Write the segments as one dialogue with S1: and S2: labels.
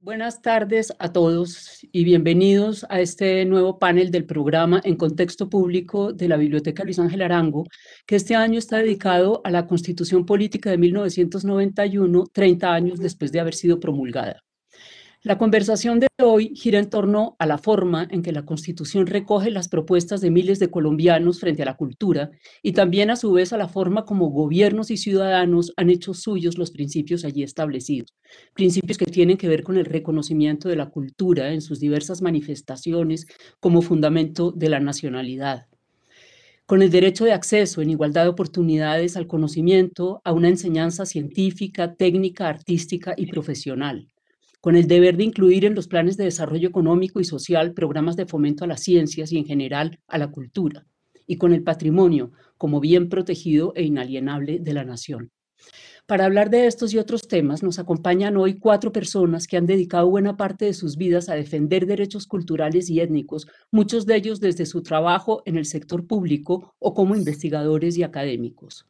S1: Buenas tardes a todos y bienvenidos a este nuevo panel del programa En Contexto Público de la Biblioteca Luis Ángel Arango, que este año está dedicado a la Constitución Política de 1991, 30 años después de haber sido promulgada. La conversación de hoy gira en torno a la forma en que la Constitución recoge las propuestas de miles de colombianos frente a la cultura y también a su vez a la forma como gobiernos y ciudadanos han hecho suyos los principios allí establecidos. Principios que tienen que ver con el reconocimiento de la cultura en sus diversas manifestaciones como fundamento de la nacionalidad, con el derecho de acceso en igualdad de oportunidades al conocimiento, a una enseñanza científica, técnica, artística y profesional, con el deber de incluir en los planes de desarrollo económico y social programas de fomento a las ciencias y en general a la cultura, y con el patrimonio como bien protegido e inalienable de la nación. Para hablar de estos y otros temas, nos acompañan hoy 4 personas que han dedicado buena parte de sus vidas a defender derechos culturales y étnicos, muchos de ellos desde su trabajo en el sector público o como investigadores y académicos.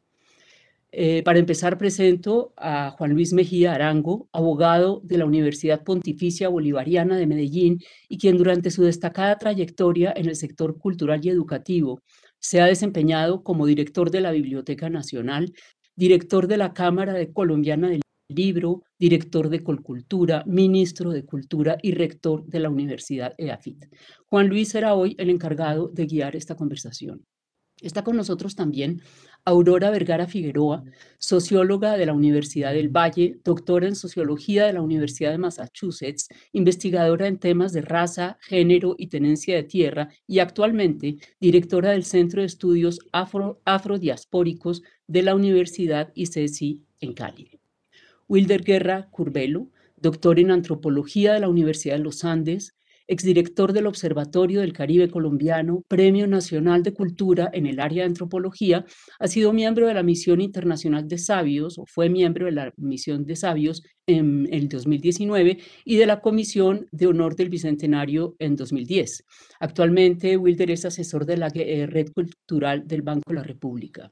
S1: Para empezar, presento a Juan Luis Mejía Arango, abogado de la Universidad Pontificia Bolivariana de Medellín y quien durante su destacada trayectoria en el sector cultural y educativo se ha desempeñado como director de la Biblioteca Nacional, director de la Cámara Colombiana del Libro, director de Colcultura, ministro de Cultura y rector de la Universidad EAFIT. Juan Luis será hoy el encargado de guiar esta conversación. Está con nosotros también Aurora Vergara Figueroa, socióloga de la Universidad del Valle, doctora en sociología de la Universidad de Massachusetts, investigadora en temas de raza, género y tenencia de tierra y actualmente directora del Centro de Estudios Afrodiaspóricos de la Universidad ICESI en Cali. Wilder Guerra Curbelo, doctor en antropología de la Universidad de los Andes, exdirector del Observatorio del Caribe Colombiano, Premio Nacional de Cultura en el área de antropología, ha sido miembro de la Misión Internacional de Sabios, o fue miembro de la Misión de Sabios en el 2019 y de la Comisión de Honor del Bicentenario en 2010. Actualmente, Wilder es asesor de la Red Cultural del Banco de la República.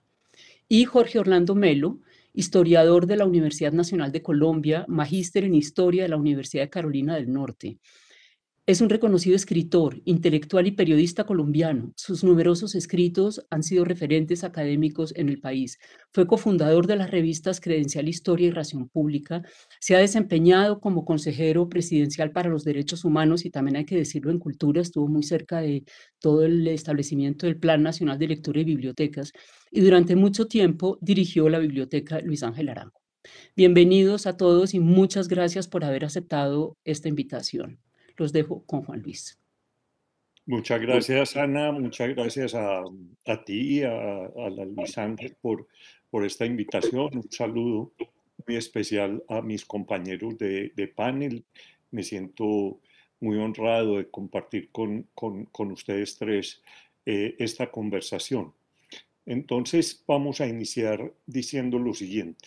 S1: Y Jorge Orlando Melo, historiador de la Universidad Nacional de Colombia, magíster en historia de la Universidad de Carolina del Norte. Es un reconocido escritor, intelectual y periodista colombiano. Sus numerosos escritos han sido referentes académicos en el país. Fue cofundador de las revistas Credencial Historia y Ración Pública. Se ha desempeñado como consejero presidencial para los derechos humanos y también hay que decirlo en cultura. Estuvo muy cerca de todo el establecimiento del Plan Nacional de Lectura y Bibliotecas y durante mucho tiempo dirigió la Biblioteca Luis Ángel Arango. Bienvenidos a todos y muchas gracias por haber aceptado esta invitación. Los dejo con Juan Luis.
S2: Muchas gracias, Ana. Muchas gracias a ti y a la Luis Ángel por esta invitación. Un saludo muy especial a mis compañeros de panel. Me siento muy honrado de compartir con ustedes tres esta conversación. Entonces, vamos a iniciar diciendo lo siguiente.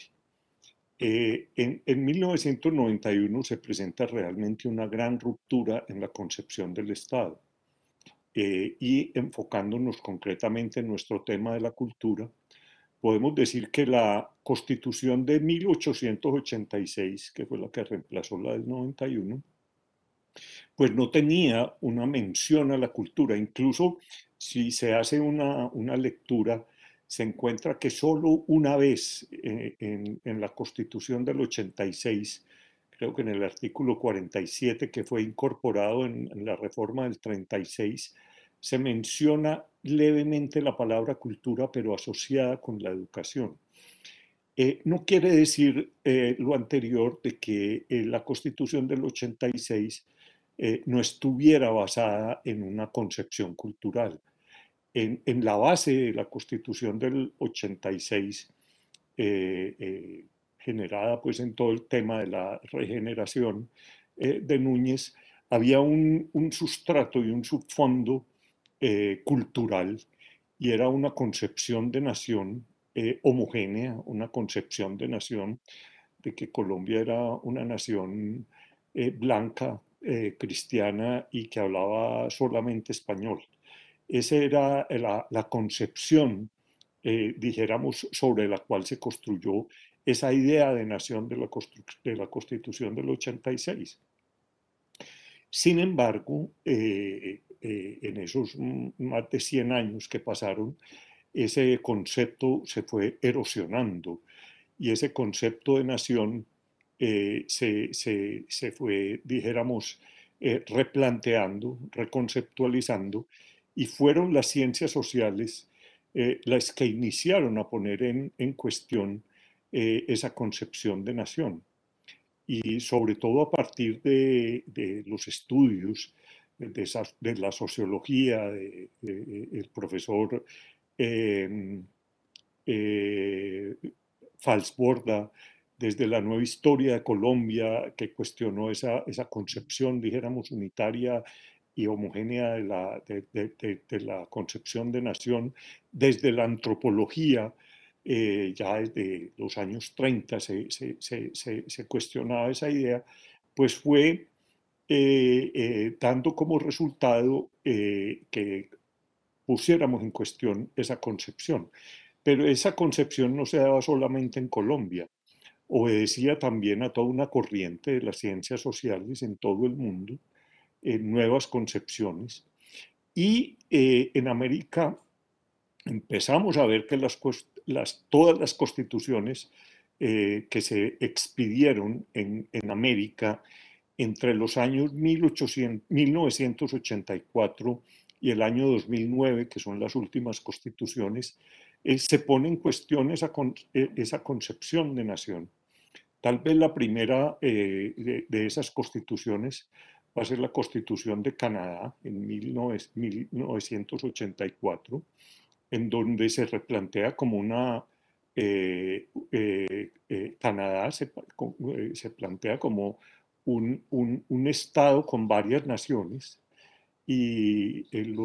S2: En 1991 se presenta realmente una gran ruptura en la concepción del Estado. Y enfocándonos concretamente en nuestro tema de la cultura, podemos decir que la Constitución de 1886, que fue la que reemplazó la del 91, pues no tenía una mención a la cultura. Incluso si se hace una lectura, se encuentra que solo una vez en la Constitución del 86, creo que en el artículo 47 que fue incorporado en la reforma del 36, se menciona levemente la palabra cultura, pero asociada con la educación. No quiere decir lo anterior de que la Constitución del 86 no estuviera basada en una concepción cultural. En la base de la Constitución del 86, generada pues en todo el tema de la regeneración de Núñez, había un sustrato y un subfondo cultural, y era una concepción de nación homogénea, una concepción de nación de que Colombia era una nación blanca, cristiana y que hablaba solamente español. Esa era la concepción, dijéramos, sobre la cual se construyó esa idea de nación de la Constitución del 86. Sin embargo, en esos más de 100 años que pasaron, ese concepto se fue erosionando y ese concepto de nación se fue, dijéramos, replanteando, reconceptualizando, y fueron las ciencias sociales las que iniciaron a poner en cuestión esa concepción de nación. Y sobre todo a partir de los estudios de la sociología, el profesor eh, eh, Falsborda, desde la nueva historia de Colombia, que cuestionó esa concepción, dijéramos, unitaria y homogénea de la concepción de nación, desde la antropología, ya desde los años 30 se cuestionaba esa idea, pues fue dando como resultado que pusiéramos en cuestión esa concepción. Pero esa concepción no se daba solamente en Colombia, obedecía también a toda una corriente de las ciencias sociales en todo el mundo, en nuevas concepciones. Y en América empezamos a ver que todas las constituciones que se expidieron en América entre los años 1984 y el año 2009, que son las últimas constituciones, se pone en cuestión esa concepción de nación. Tal vez la primera de esas constituciones va a ser la Constitución de Canadá en 1984, en donde se replantea como una... Canadá se plantea como un estado con varias naciones y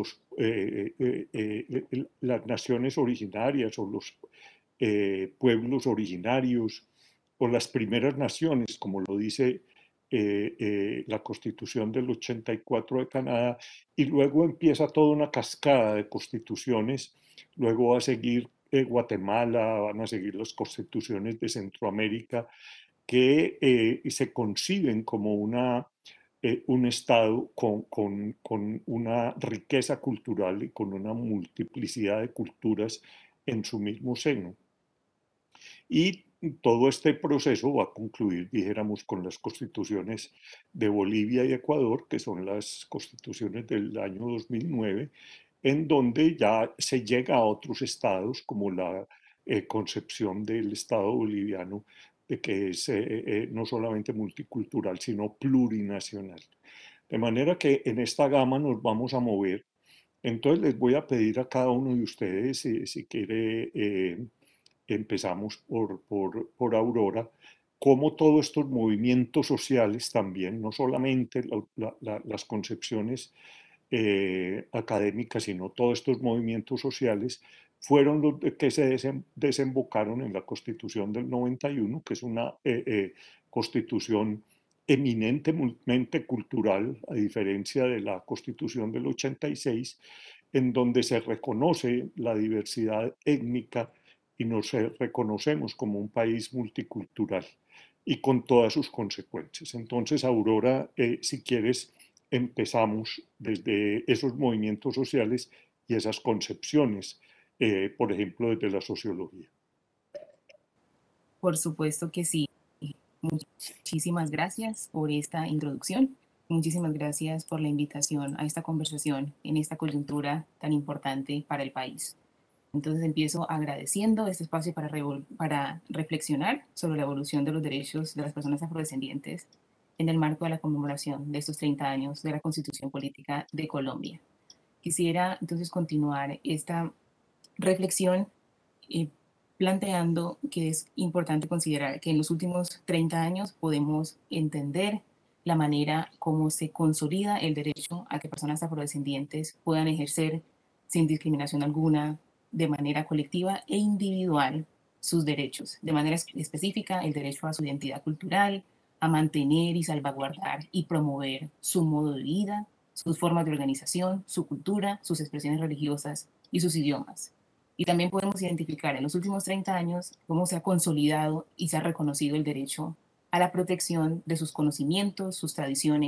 S2: las naciones originarias o los pueblos originarios o las primeras naciones, como lo dice la Constitución del 84 de Canadá, y luego empieza toda una cascada de constituciones, luego va a seguir Guatemala, van a seguir las constituciones de Centroamérica, que se conciben como un Estado con una riqueza cultural y con una multiplicidad de culturas en su mismo seno. Y todo este proceso va a concluir, dijéramos, con las constituciones de Bolivia y Ecuador, que son las constituciones del año 2009, en donde ya se llega a otros estados, como la concepción del Estado boliviano, de que es no solamente multicultural, sino plurinacional. De manera que en esta gama nos vamos a mover. Entonces les voy a pedir a cada uno de ustedes, si quiere, empezamos por Aurora, cómo todos estos movimientos sociales también, no solamente las concepciones académicas, sino todos estos movimientos sociales, fueron los que se desembocaron en la Constitución del 91, que es una constitución eminentemente cultural, a diferencia de la Constitución del 86, en donde se reconoce la diversidad étnica y nos reconocemos como un país multicultural y con todas sus consecuencias. Entonces, Aurora, si quieres, empezamos desde esos movimientos sociales y esas concepciones, por ejemplo, desde la sociología.
S3: Por supuesto que sí. Muchísimas gracias por esta introducción. Muchísimas gracias por la invitación a esta conversación en esta coyuntura tan importante para el país. Entonces empiezo agradeciendo este espacio para reflexionar sobre la evolución de los derechos de las personas afrodescendientes en el marco de la conmemoración de estos 30 años de la Constitución Política de Colombia. Quisiera entonces continuar esta reflexión planteando que es importante considerar que en los últimos 30 años podemos entender la manera como se consolida el derecho a que personas afrodescendientes puedan ejercer sin discriminación alguna, de manera colectiva e individual, sus derechos. De manera específica, el derecho a su identidad cultural, a mantener y salvaguardar y promover su modo de vida, sus formas de organización, su cultura, sus expresiones religiosas y sus idiomas. Y también podemos identificar en los últimos 30 años cómo se ha consolidado y se ha reconocido el derecho a la protección de sus conocimientos, sus tradiciones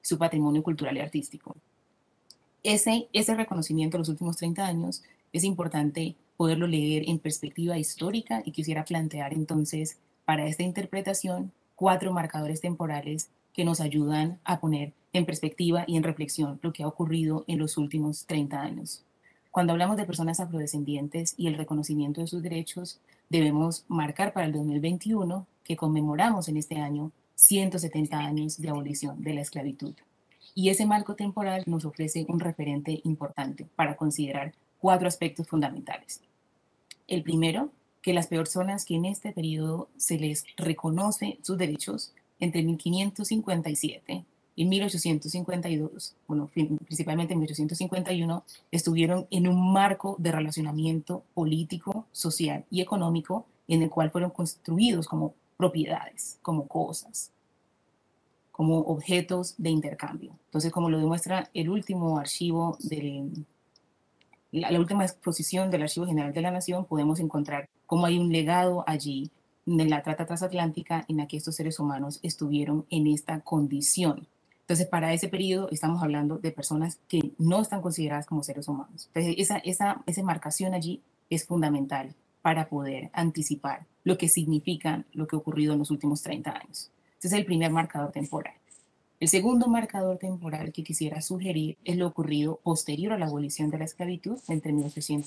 S3: su patrimonio cultural y artístico. Ese reconocimiento de los últimos 30 años es importante poderlo leer en perspectiva histórica y quisiera plantear entonces para esta interpretación 4 marcadores temporales que nos ayudan a poner en perspectiva y en reflexión lo que ha ocurrido en los últimos 30 años. Cuando hablamos de personas afrodescendientes y el reconocimiento de sus derechos, debemos marcar para el 2021 que conmemoramos en este año 170 años de abolición de la esclavitud. Y ese marco temporal nos ofrece un referente importante para considerar 4 aspectos fundamentales. El primero, que las personas que en este periodo se les reconoce sus derechos entre 1557 y 1852, bueno, principalmente en 1851, estuvieron en un marco de relacionamiento político, social y económico en el cual fueron construidos como propiedades, como cosas, como objetos de intercambio. Entonces, como lo demuestra el último archivo la última exposición del Archivo General de la Nación, podemos encontrar cómo hay un legado allí en la trata transatlántica en la que estos seres humanos estuvieron en esta condición. Entonces, para ese periodo estamos hablando de personas que no están consideradas como seres humanos. Entonces, esa marcación allí es fundamental para poder anticipar lo que significa lo que ha ocurrido en los últimos 30 años. Ese es el primer marcador temporal. El segundo marcador temporal que quisiera sugerir es lo ocurrido posterior a la abolición de la esclavitud entre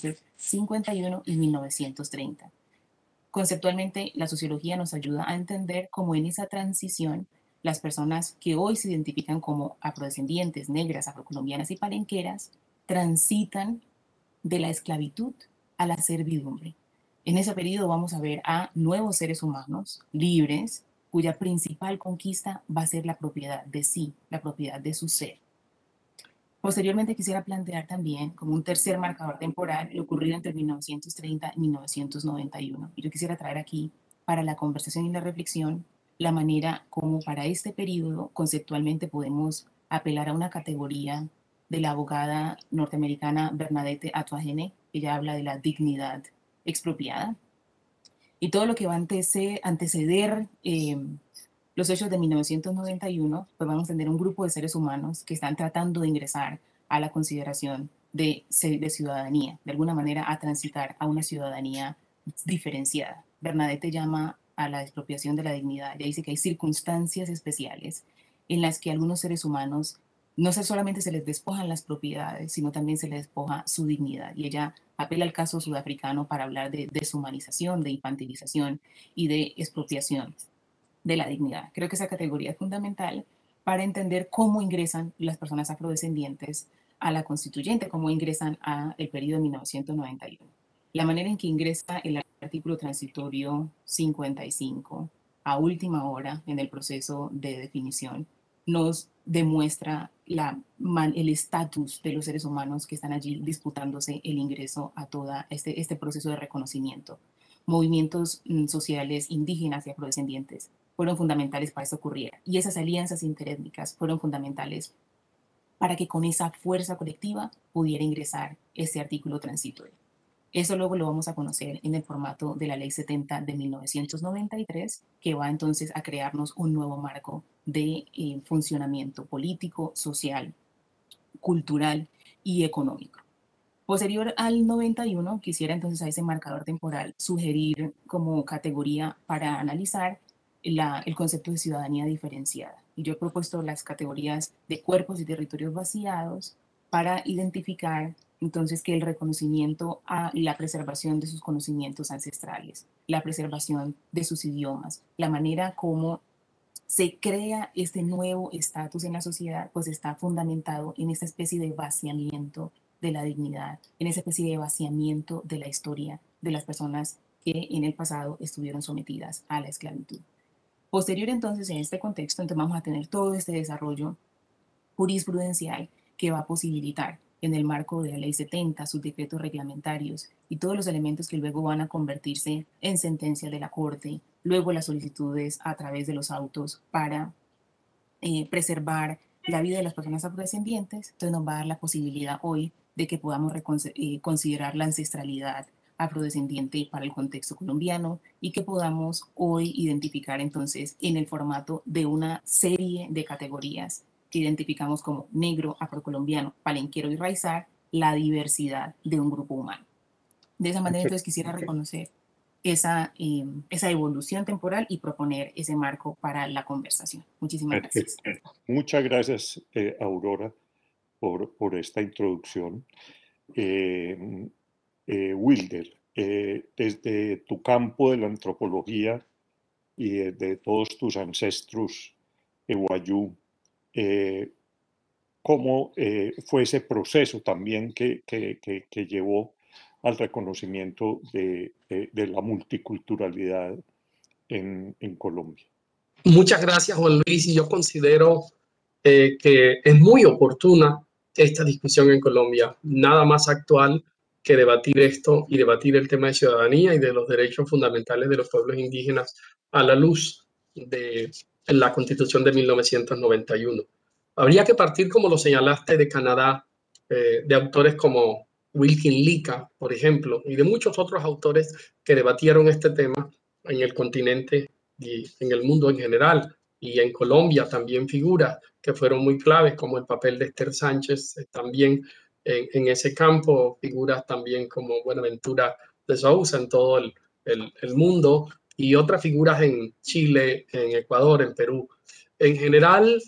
S3: 1851 y 1930. Conceptualmente, la sociología nos ayuda a entender cómo en esa transición las personas que hoy se identifican como afrodescendientes, negras, afrocolombianas y palenqueras transitan de la esclavitud a la servidumbre. En ese periodo vamos a ver a nuevos seres humanos libres, cuya principal conquista va a ser la propiedad de sí, la propiedad de su ser. Posteriormente quisiera plantear también como un tercer marcador temporal lo ocurrido entre 1930 y 1991. Y yo quisiera traer aquí para la conversación y la reflexión la manera como para este periodo conceptualmente podemos apelar a una categoría de la abogada norteamericana Bernadette Atwagener. Ella habla de la dignidad expropiada y todo lo que va a anteceder los hechos de 1991, pues vamos a tener un grupo de seres humanos que están tratando de ingresar a la consideración de ciudadanía, de alguna manera a transitar a una ciudadanía diferenciada. Bernadette llama a la expropiación de la dignidad. Ella dice que hay circunstancias especiales en las que algunos seres humanos no solamente se les despojan las propiedades, sino también se les despoja su dignidad. Y ella apela al caso sudafricano para hablar de deshumanización, de infantilización y de expropiación de la dignidad. Creo que esa categoría es fundamental para entender cómo ingresan las personas afrodescendientes a la constituyente, cómo ingresan a el periodo de 1991. La manera en que ingresa el artículo transitorio 55 a última hora en el proceso de definición nos demuestra el estatus de los seres humanos que están allí disputándose el ingreso a todo este proceso de reconocimiento. Movimientos sociales indígenas y afrodescendientes fueron fundamentales para que eso ocurriera. Y esas alianzas interétnicas fueron fundamentales para que con esa fuerza colectiva pudiera ingresar este artículo transitorio. Eso luego lo vamos a conocer en el formato de la Ley 70 de 1993, que va entonces a crearnos un nuevo marco de funcionamiento político, social, cultural y económico. Posterior al 91, quisiera entonces a ese marcador temporal sugerir como categoría para analizar el concepto de ciudadanía diferenciada. Y yo he propuesto las categorías de cuerpos y territorios vaciados para identificar entonces que el reconocimiento a la preservación de sus conocimientos ancestrales, la preservación de sus idiomas, la manera como se crea este nuevo estatus en la sociedad, pues está fundamentado en esta especie de vaciamiento de la dignidad, en esa especie de vaciamiento de la historia de las personas que en el pasado estuvieron sometidas a la esclavitud. Posterior entonces, en este contexto, entonces vamos a tener todo este desarrollo jurisprudencial que va a posibilitar en el marco de la Ley 70, sus decretos reglamentarios y todos los elementos que luego van a convertirse en sentencia de la Corte, luego las solicitudes a través de los autos para preservar la vida de las personas afrodescendientes. Entonces nos va a dar la posibilidad hoy de que podamos considerar la ancestralidad afrodescendiente para el contexto colombiano y que podamos hoy identificar entonces en el formato de una serie de categorías que identificamos como negro, afrocolombiano, palenquero y raizal, la diversidad de un grupo humano. De esa manera, entonces, quisiera reconocer esa evolución temporal y proponer ese marco para la conversación. Muchísimas gracias.
S2: Muchas gracias, Aurora, por esta introducción. Wilder, desde tu campo de la antropología y de todos tus ancestros Wayuu, ¿cómo fue ese proceso también que llevó al reconocimiento de la multiculturalidad en Colombia?
S4: Muchas gracias, Juan Luis, y yo considero que es muy oportuna esta discusión en Colombia. Nada más actual que debatir esto y debatir el tema de ciudadanía y de los derechos fundamentales de los pueblos indígenas a la luz de la Constitución de 1991. Habría que partir, como lo señalaste, de Canadá, de autores como Wilkin Lika, por ejemplo, y de muchos otros autores que debatieron este tema en el continente y en el mundo en general. Y en Colombia también figuras que fueron muy claves, como el papel de Esther Sánchez, también en ese campo, figuras también como Buenaventura de Sousa en todo el mundo, y otras figuras en Chile, en Ecuador, en Perú. En general,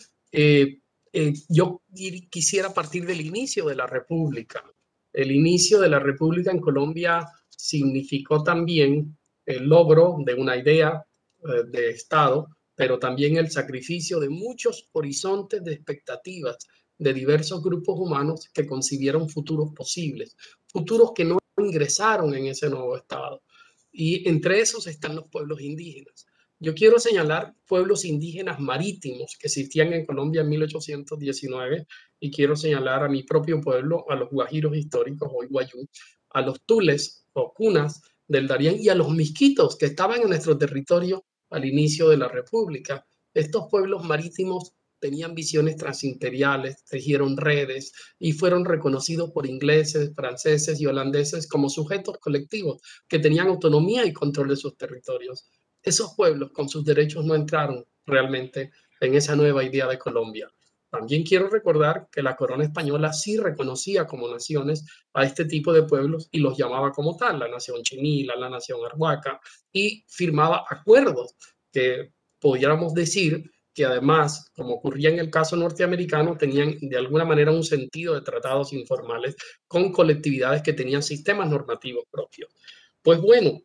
S4: yo quisiera partir del inicio de la República. El inicio de la República en Colombia significó también el logro de una idea de Estado, pero también el sacrificio de muchos horizontes de expectativas de diversos grupos humanos que concibieron futuros posibles, futuros que no ingresaron en ese nuevo Estado. Y entre esos están los pueblos indígenas. Yo quiero señalar pueblos indígenas marítimos que existían en Colombia en 1819 y quiero señalar a mi propio pueblo, a los guajiros históricos, hoy Wayuu, a los tules o cunas del Darién y a los misquitos que estaban en nuestro territorio al inicio de la República. Estos pueblos marítimos tenían visiones transimperiales, tejieron redes y fueron reconocidos por ingleses, franceses y holandeses como sujetos colectivos que tenían autonomía y control de sus territorios. Esos pueblos con sus derechos no entraron realmente en esa nueva idea de Colombia. También quiero recordar que la corona española sí reconocía como naciones a este tipo de pueblos y los llamaba como tal, la nación chinila, la nación arhuaca, y firmaba acuerdos que pudiéramos decir que además, como ocurría en el caso norteamericano, tenían de alguna manera un sentido de tratados informales con colectividades que tenían sistemas normativos propios. Pues bueno,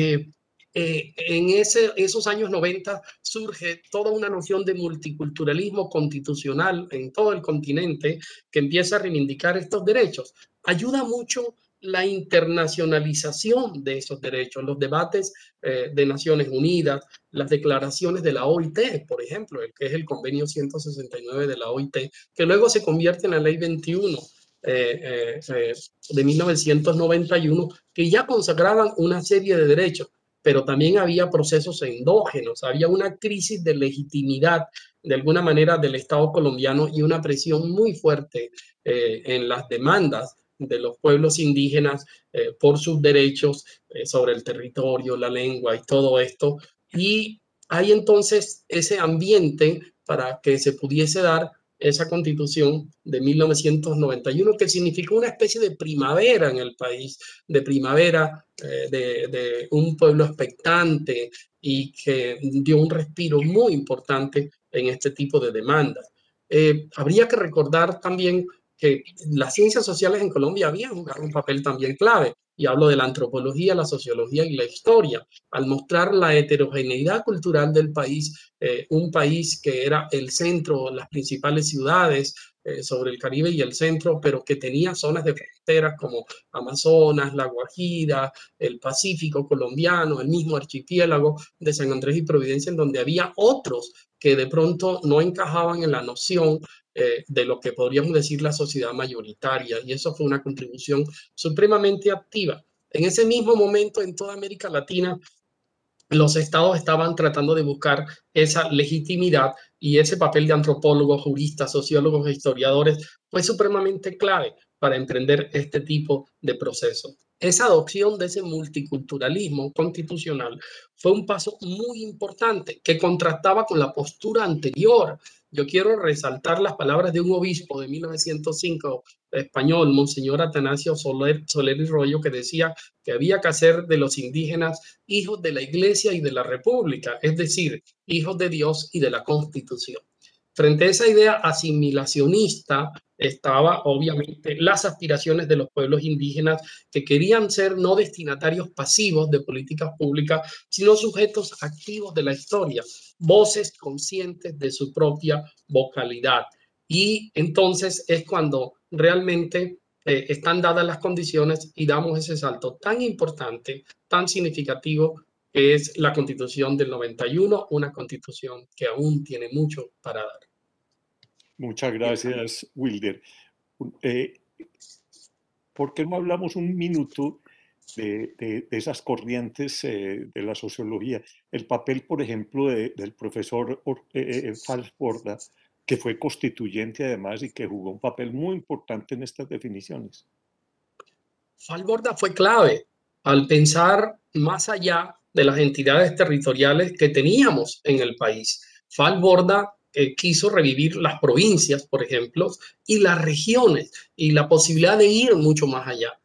S4: en esos años 90 surge toda una noción de multiculturalismo constitucional en todo el continente que empieza a reivindicar estos derechos. Ayuda mucho la internacionalización de esos derechos, los debates de Naciones Unidas, las declaraciones de la OIT, por ejemplo, el que es el convenio 169 de la OIT, que luego se convierte en la ley 21 de 1991, que ya consagraban una serie de derechos, pero también había procesos endógenos, había una crisis de legitimidad de alguna manera del Estado colombiano y una presión muy fuerte en las demandas de los pueblos indígenas por sus derechos sobre el territorio, la lengua y todo esto. Y hay entonces ese ambiente para que se pudiese dar esa constitución de 1991 que significó una especie de primavera en el país, de primavera de un pueblo expectante y que dio un respiro muy importante en este tipo de demandas. Habría que recordar también que las ciencias sociales en Colombia habían jugado un papel también clave, y hablo de la antropología, la sociología y la historia, al mostrar la heterogeneidad cultural del país, un país que era el centro, las principales ciudades sobre el Caribe y el centro, pero que tenía zonas de fronteras como Amazonas, La Guajira, el Pacífico colombiano, el mismo archipiélago de San Andrés y Providencia, en donde había otros que de pronto no encajaban en la noción de lo que podríamos decir la sociedad mayoritaria, y eso fue una contribución supremamente activa. En ese mismo momento, en toda América Latina, los estados estaban tratando de buscar esa legitimidad, y ese papel de antropólogos, juristas, sociólogos e historiadores fue supremamente clave para emprender este tipo de procesos. Esa adopción de ese multiculturalismo constitucional fue un paso muy importante que contrastaba con la postura anterior yo quiero resaltar las palabras de un obispo de 1905 español, Monseñor Atanasio Soler y Rollo, que decía que había que hacer de los indígenas hijos de la Iglesia y de la República, es decir, hijos de Dios y de la Constitución. Frente a esa idea asimilacionista estaba obviamente las aspiraciones de los pueblos indígenas que querían ser no destinatarios pasivos de políticas públicas, sino sujetos activos de la historia, voces conscientes de su propia vocalidad. Y entonces es cuando realmente están dadas las condiciones y damos ese salto tan importante, tan significativo, que es la Constitución del 91, una Constitución que aún tiene mucho para dar.
S2: Muchas gracias, Wilder. ¿Por qué no hablamos un minuto de esas corrientes de la sociología? El papel, por ejemplo, del profesor Falsborda, que fue constituyente además y que jugó un papel muy importante en estas definiciones.
S4: Falsborda fue clave al pensar más allá de las entidades territoriales que teníamos en el país. Falsborda quiso revivir las provincias, por ejemplo, y las regiones, y la posibilidad de ir mucho más allá.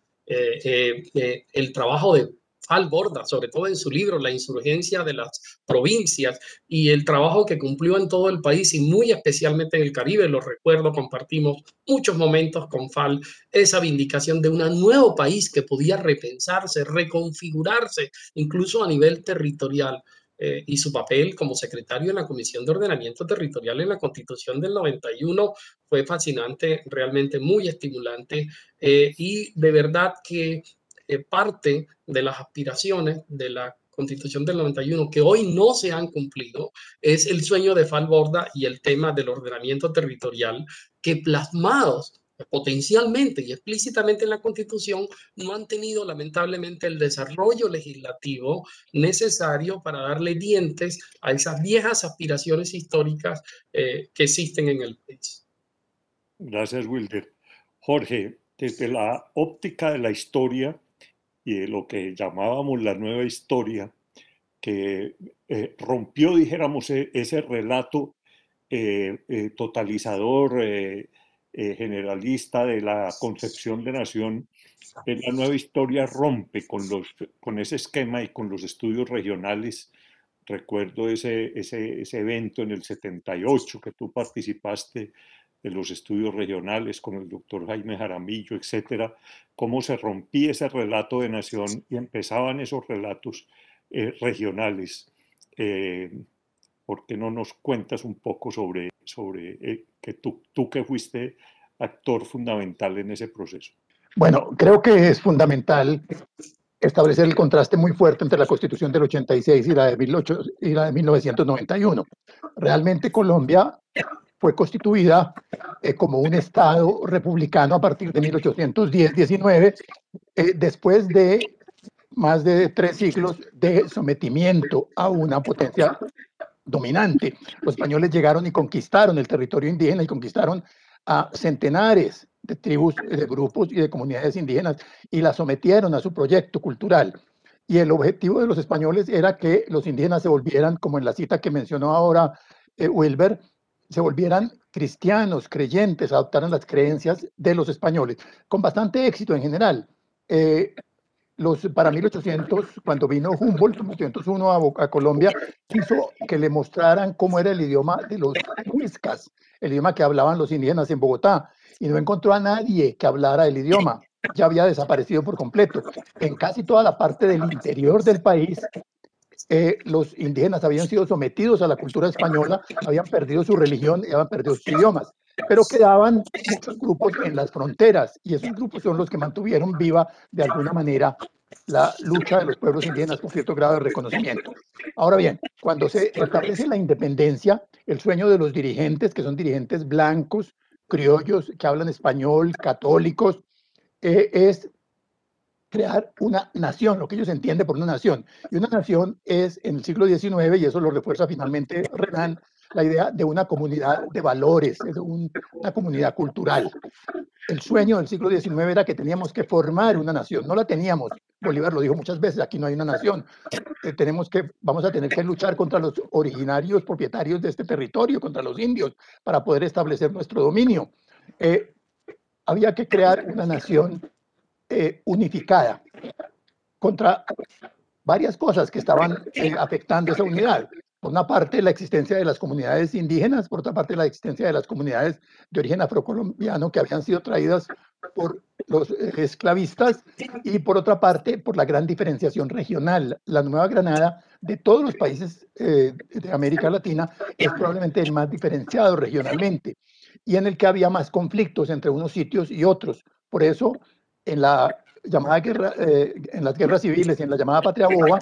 S4: El trabajo de Falsborda, sobre todo en su libro La insurgencia de las provincias, y el trabajo que cumplió en todo el país y muy especialmente en el Caribe, lo recuerdo, compartimos muchos momentos con Fal, esa vindicación de un nuevo país que podía repensarse, reconfigurarse, incluso a nivel territorial. Y su papel como secretario en la Comisión de Ordenamiento Territorial en la Constitución del 91 fue fascinante, realmente muy estimulante, y de verdad que parte de las aspiraciones de la Constitución del 91 que hoy no se han cumplido es el sueño de Falsborda y el tema del ordenamiento territorial que plasmados potencialmente y explícitamente en la Constitución no han tenido lamentablemente el desarrollo legislativo necesario para darle dientes a esas viejas aspiraciones históricas que existen en el país.
S2: Gracias, Wilder. Jorge, desde la óptica de la historia y de lo que llamábamos la nueva historia, que rompió, dijéramos, ese relato totalizador, generalista de la concepción de nación, la nueva historia rompe con ese esquema y con los estudios regionales. Recuerdo ese evento en el 78 que tú participaste de los estudios regionales con el doctor Jaime Jaramillo, etcétera, cómo se rompía ese relato de nación y empezaban esos relatos regionales. ¿Por qué no nos cuentas un poco sobre que tú que fuiste actor fundamental en ese proceso?
S5: Bueno, creo que es fundamental establecer el contraste muy fuerte entre la Constitución del 86 y la de 1991. Realmente Colombia fue constituida como un Estado republicano a partir de 1810-19, después de más de 3 siglos de sometimiento a una potencia dominante. Los españoles llegaron y conquistaron el territorio indígena y conquistaron a centenares de tribus, de grupos y de comunidades indígenas y las sometieron a su proyecto cultural. Y el objetivo de los españoles era que los indígenas se volvieran, como en la cita que mencionó ahora Wilber, se volvieran cristianos, creyentes, adoptaran las creencias de los españoles, con bastante éxito en general. Para 1800, cuando vino Humboldt, en 1801 a Colombia, quiso que le mostraran cómo era el idioma de los muiscas, el idioma que hablaban los indígenas en Bogotá, y no encontró a nadie que hablara el idioma. Ya había desaparecido por completo. En casi toda la parte del interior del país, los indígenas habían sido sometidos a la cultura española, habían perdido su religión y habían perdido sus idiomas, pero quedaban muchos grupos en las fronteras y esos grupos son los que mantuvieron viva de alguna manera la lucha de los pueblos indígenas con cierto grado de reconocimiento. Ahora bien, cuando se establece la independencia, el sueño de los dirigentes, que son dirigentes blancos, criollos, que hablan español, católicos, es crear una nación, lo que ellos entienden por una nación. Y una nación es, en el siglo XIX, y eso lo refuerza finalmente Renan, la idea de una comunidad de valores, de una comunidad cultural. El sueño del siglo XIX era que teníamos que formar una nación, no la teníamos, Bolívar lo dijo muchas veces, aquí no hay una nación. Vamos a tener que luchar contra los originarios propietarios de este territorio, contra los indios, para poder establecer nuestro dominio. Había que crear una nación unificada contra varias cosas que estaban afectando esa unidad. Por una parte, la existencia de las comunidades indígenas, por otra parte, la existencia de las comunidades de origen afrocolombiano que habían sido traídas por los esclavistas, y por otra parte, por la gran diferenciación regional. La Nueva Granada, de todos los países de América Latina, es probablemente el más diferenciado regionalmente y en el que había más conflictos entre unos sitios y otros. Por eso, en la llamada guerra, en las guerras civiles y en la llamada Patria Boba,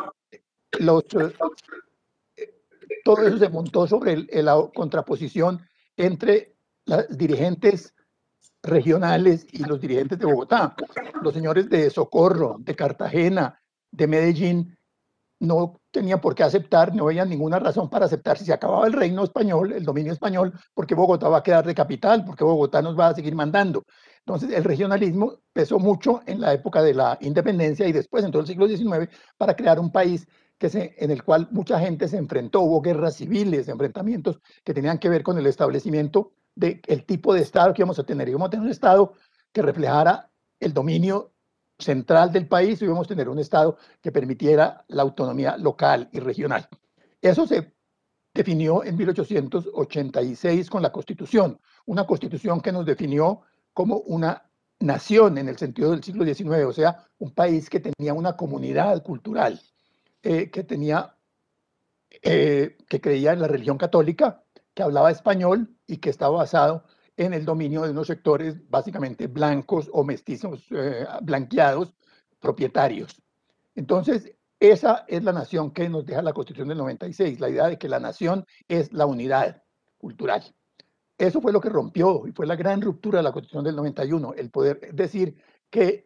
S5: todo eso se montó sobre la contraposición entre los dirigentes regionales y los dirigentes de Bogotá. Los señores de Socorro, de Cartagena, de Medellín, no tenían por qué aceptar, no veían ninguna razón para aceptar si se acababa el reino español, el dominio español, porque Bogotá va a quedar de capital, porque Bogotá nos va a seguir mandando. Entonces, el regionalismo pesó mucho en la época de la independencia y después, en todo el siglo XIX, para crear un país en el cual mucha gente se enfrentó. Hubo guerras civiles, enfrentamientos que tenían que ver con el establecimiento del tipo de Estado que íbamos a tener. Íbamos a tener un Estado que reflejara el dominio central del país, y íbamos a tener un Estado que permitiera la autonomía local y regional. Eso se definió en 1886 con la Constitución, una Constitución que nos definió como una nación en el sentido del siglo XIX, o sea, un país que tenía una comunidad cultural, que creía en la religión católica, que hablaba español y que estaba basado en el dominio de unos sectores básicamente blancos o mestizos, blanqueados, propietarios. Entonces, esa es la nación que nos deja la Constitución del 96, la idea de que la nación es la unidad cultural. Eso fue lo que rompió y fue la gran ruptura de la Constitución del 91, el poder decir que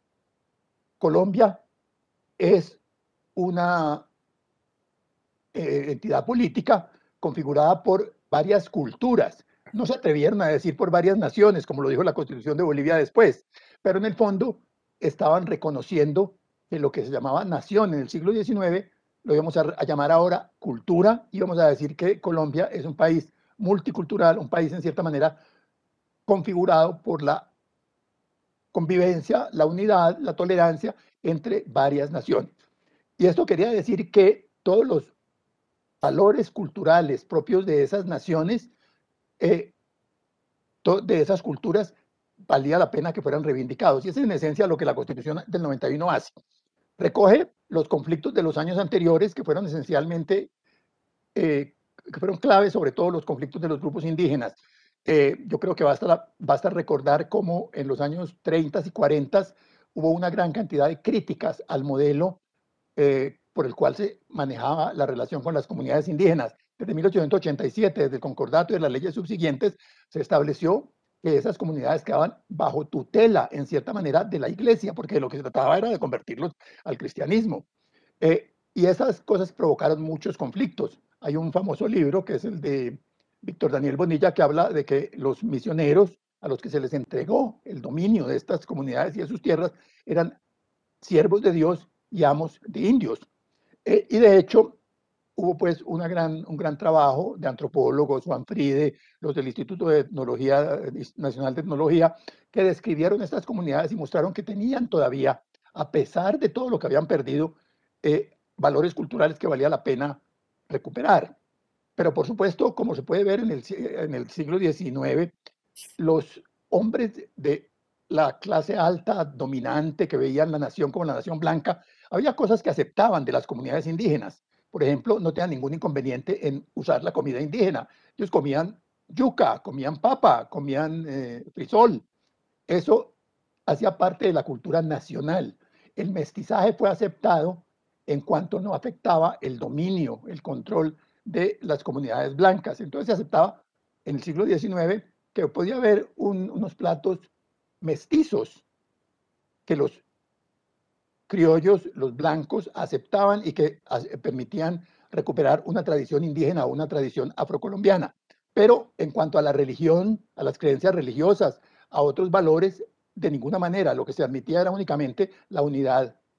S5: Colombia es una entidad política configurada por varias culturas. No se atrevieron a decir por varias naciones, como lo dijo la Constitución de Bolivia después, pero en el fondo estaban reconociendo que lo que se llamaba nación en el siglo XIX lo íbamos a llamar ahora cultura, y íbamos a decir que Colombia es un país multicultural, un país en cierta manera configurado por la convivencia, la unidad, la tolerancia entre varias naciones. Y esto quería decir que todos los valores culturales propios de esas naciones, de esas culturas, valía la pena que fueran reivindicados. Y eso es en esencia lo que la Constitución del 91 hace. Recoge los conflictos de los años anteriores, que fueron esencialmente, que fueron claves, sobre todo los conflictos de los grupos indígenas. Yo creo que basta recordar cómo en los años 30 y 40 hubo una gran cantidad de críticas al modelo por el cual se manejaba la relación con las comunidades indígenas. Desde 1887, desde el concordato y de las leyes subsiguientes, se estableció que esas comunidades quedaban bajo tutela, en cierta manera, de la iglesia, porque lo que se trataba era de convertirlos al cristianismo. Y esas cosas provocaron muchos conflictos. Hay un famoso libro, que es el de Víctor Daniel Bonilla, que habla de que los misioneros a los que se les entregó el dominio de estas comunidades y de sus tierras eran siervos de Dios y amos de indios. Y de hecho, hubo pues un gran trabajo de antropólogos, Juan Friede, los del Instituto de Etnología, Nacional de Etnología, que describieron estas comunidades y mostraron que tenían todavía, a pesar de todo lo que habían perdido, valores culturales que valía la pena recuperar. Pero por supuesto, como se puede ver en el siglo XIX, los hombres de la clase alta dominante que veían la nación como la nación blanca, había cosas que aceptaban de las comunidades indígenas. Por ejemplo, no tenían ningún inconveniente en usar la comida indígena. Ellos comían yuca, comían papa, comían frisol. Eso hacía parte de la cultura nacional. El mestizaje fue aceptado en cuanto no afectaba el dominio, el control de las comunidades blancas. Entonces se aceptaba en el siglo XIX que podía haber unos platos mestizos que los criollos, los blancos, aceptaban y que permitían recuperar una tradición indígena o una tradición afrocolombiana. Pero en cuanto a la religión, a las creencias religiosas, a otros valores, de ninguna manera. Lo que se admitía era únicamente la unidad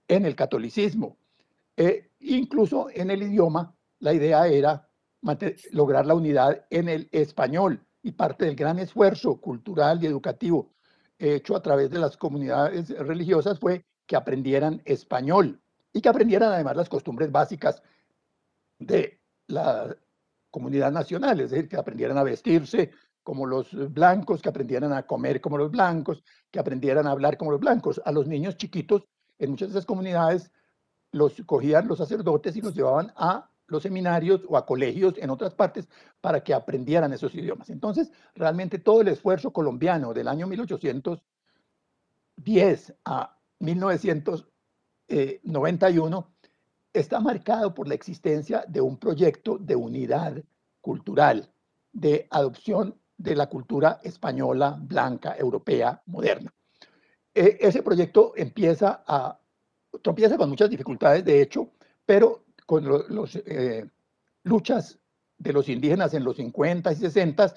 S5: en el catolicismo. Incluso en el idioma, la idea era lograr la unidad en el español, y parte del gran esfuerzo cultural y educativo hecho a través de las comunidades religiosas fue que aprendieran español y que aprendieran además las costumbres básicas de la comunidad nacional, es decir, que aprendieran a vestirse como los blancos, que aprendieran a comer como los blancos, que aprendieran a hablar como los blancos. A los niños chiquitos en muchas de esas comunidades los cogían los sacerdotes y los llevaban a los seminarios o a colegios en otras partes para que aprendieran esos idiomas. Entonces, realmente todo el esfuerzo colombiano del año 1810 a 1991 está marcado por la existencia de un proyecto de unidad cultural, de adopción de la cultura española, blanca, europea, moderna. Ese proyecto tropieza con muchas dificultades, de hecho, pero con las luchas de los indígenas en los 50 y 60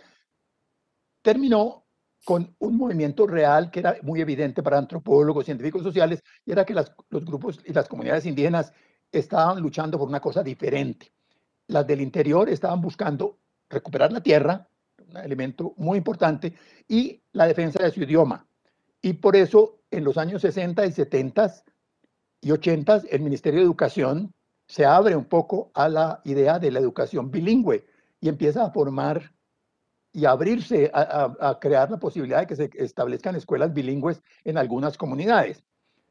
S5: terminó con un movimiento real que era muy evidente para antropólogos, científicos sociales, y era que los grupos y las comunidades indígenas estaban luchando por una cosa diferente. Las del interior estaban buscando recuperar la tierra, un elemento muy importante, y la defensa de su idioma. Y por eso, en los años 60 y 70 y 80, el Ministerio de Educación se abre un poco a la idea de la educación bilingüe y empieza a formar y abrirse a crear la posibilidad de que se establezcan escuelas bilingües en algunas comunidades.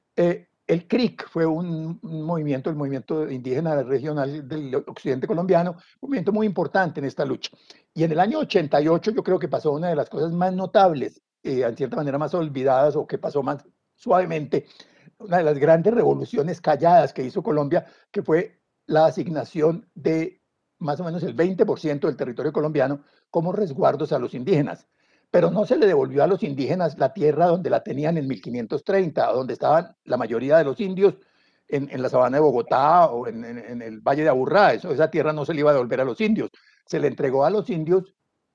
S5: El CRIC fue un movimiento, el movimiento indígena regional del occidente colombiano, un movimiento muy importante en esta lucha. Y en el año 88 yo creo que pasó una de las cosas más notables, en cierta manera más olvidadas o que pasó más suavemente, una de las grandes revoluciones calladas que hizo Colombia, que fue la asignación de más o menos el 20% del territorio colombiano como resguardos a los indígenas. Pero no se le devolvió a los indígenas la tierra donde la tenían en 1530, donde estaban la mayoría de los indios en la sabana de Bogotá o en el Valle de Aburrá. Esa tierra no se le iba a devolver a los indios. Se le entregó a los indios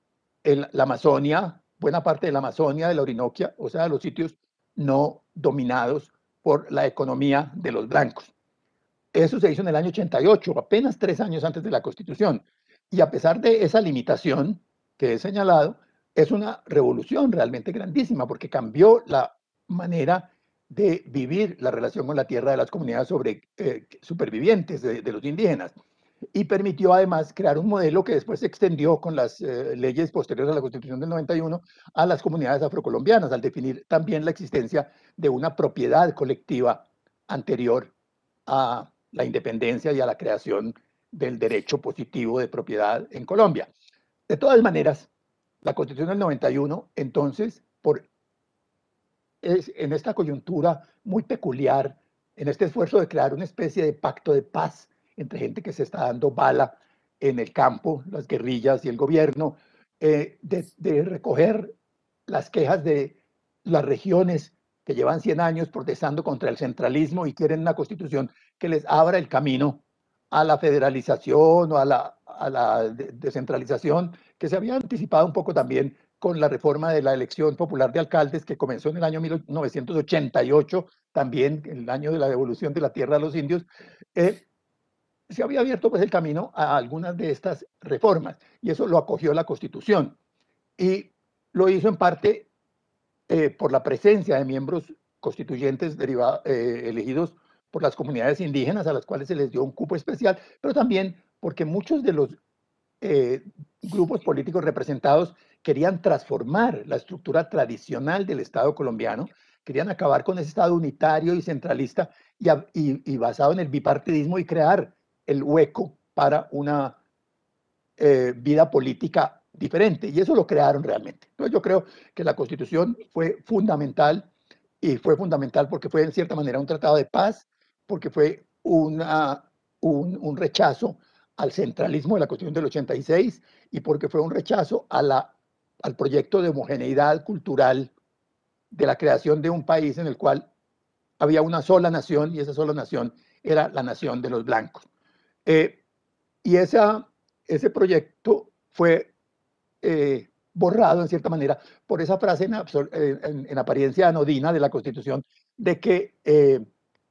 S5: la Amazonia, buena parte de la Amazonia, de la Orinoquia, o sea, los sitios no dominados por la economía de los blancos. Eso se hizo en el año 88, apenas 3 años antes de la Constitución. Y a pesar de esa limitación que he señalado, es una revolución realmente grandísima porque cambió la manera de vivir la relación con la tierra de las comunidades supervivientes de los indígenas. Y permitió además crear un modelo que después se extendió con las leyes posteriores a la Constitución del 91 a las comunidades afrocolombianas, al definir también la existencia de una propiedad colectiva anterior a la independencia y a la creación del derecho positivo de propiedad en Colombia. De todas maneras, la Constitución del 91, entonces, en esta coyuntura muy peculiar, en este esfuerzo de crear una especie de pacto de paz entre gente que se está dando bala en el campo, las guerrillas y el gobierno, de recoger las quejas de las regiones que llevan 100 años protestando contra el centralismo y quieren una constitución que les abra el camino a la federalización o a la descentralización, que se había anticipado un poco también con la reforma de la elección popular de alcaldes que comenzó en el año 1988, también el año de la devolución de la tierra a los indios. Se había abierto pues el camino a algunas de estas reformas y eso lo acogió la Constitución y lo hizo en parte por la presencia de miembros constituyentes elegidos por las comunidades indígenas a las cuales se les dio un cupo especial, pero también porque muchos de los grupos políticos representados querían transformar la estructura tradicional del Estado colombiano, querían acabar con ese Estado unitario y centralista y basado en el bipartidismo y crear el hueco para una vida política diferente. Y eso lo crearon realmente. Entonces yo creo que la Constitución fue fundamental y fue fundamental porque fue en cierta manera un tratado de paz, porque fue un rechazo al centralismo de la Constitución del 86 y porque fue un rechazo al proyecto de homogeneidad cultural de la creación de un país en el cual había una sola nación y esa sola nación era la nación de los blancos. Y ese proyecto fue borrado en cierta manera por esa frase en apariencia anodina de la Constitución de que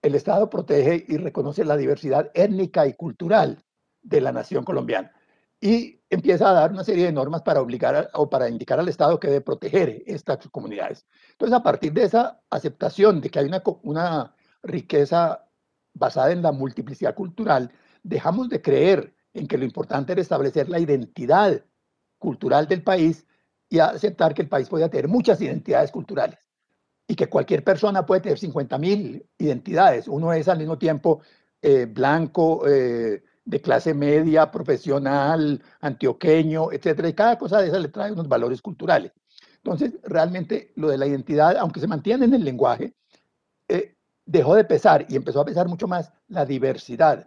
S5: el Estado protege y reconoce la diversidad étnica y cultural de la nación colombiana y empieza a dar una serie de normas para obligar o para indicar al Estado que debe proteger estas comunidades. Entonces, a partir de esa aceptación de que hay una riqueza basada en la multiplicidad cultural, dejamos de creer en que lo importante era establecer la identidad cultural del país y aceptar que el país podía tener muchas identidades culturales y que cualquier persona puede tener 50.000 identidades. Uno es al mismo tiempo blanco, de clase media, profesional, antioqueño, etcétera, y cada cosa de esas le trae unos valores culturales. Entonces, realmente lo de la identidad, aunque se mantiene en el lenguaje, dejó de pesar y empezó a pesar mucho más la diversidad.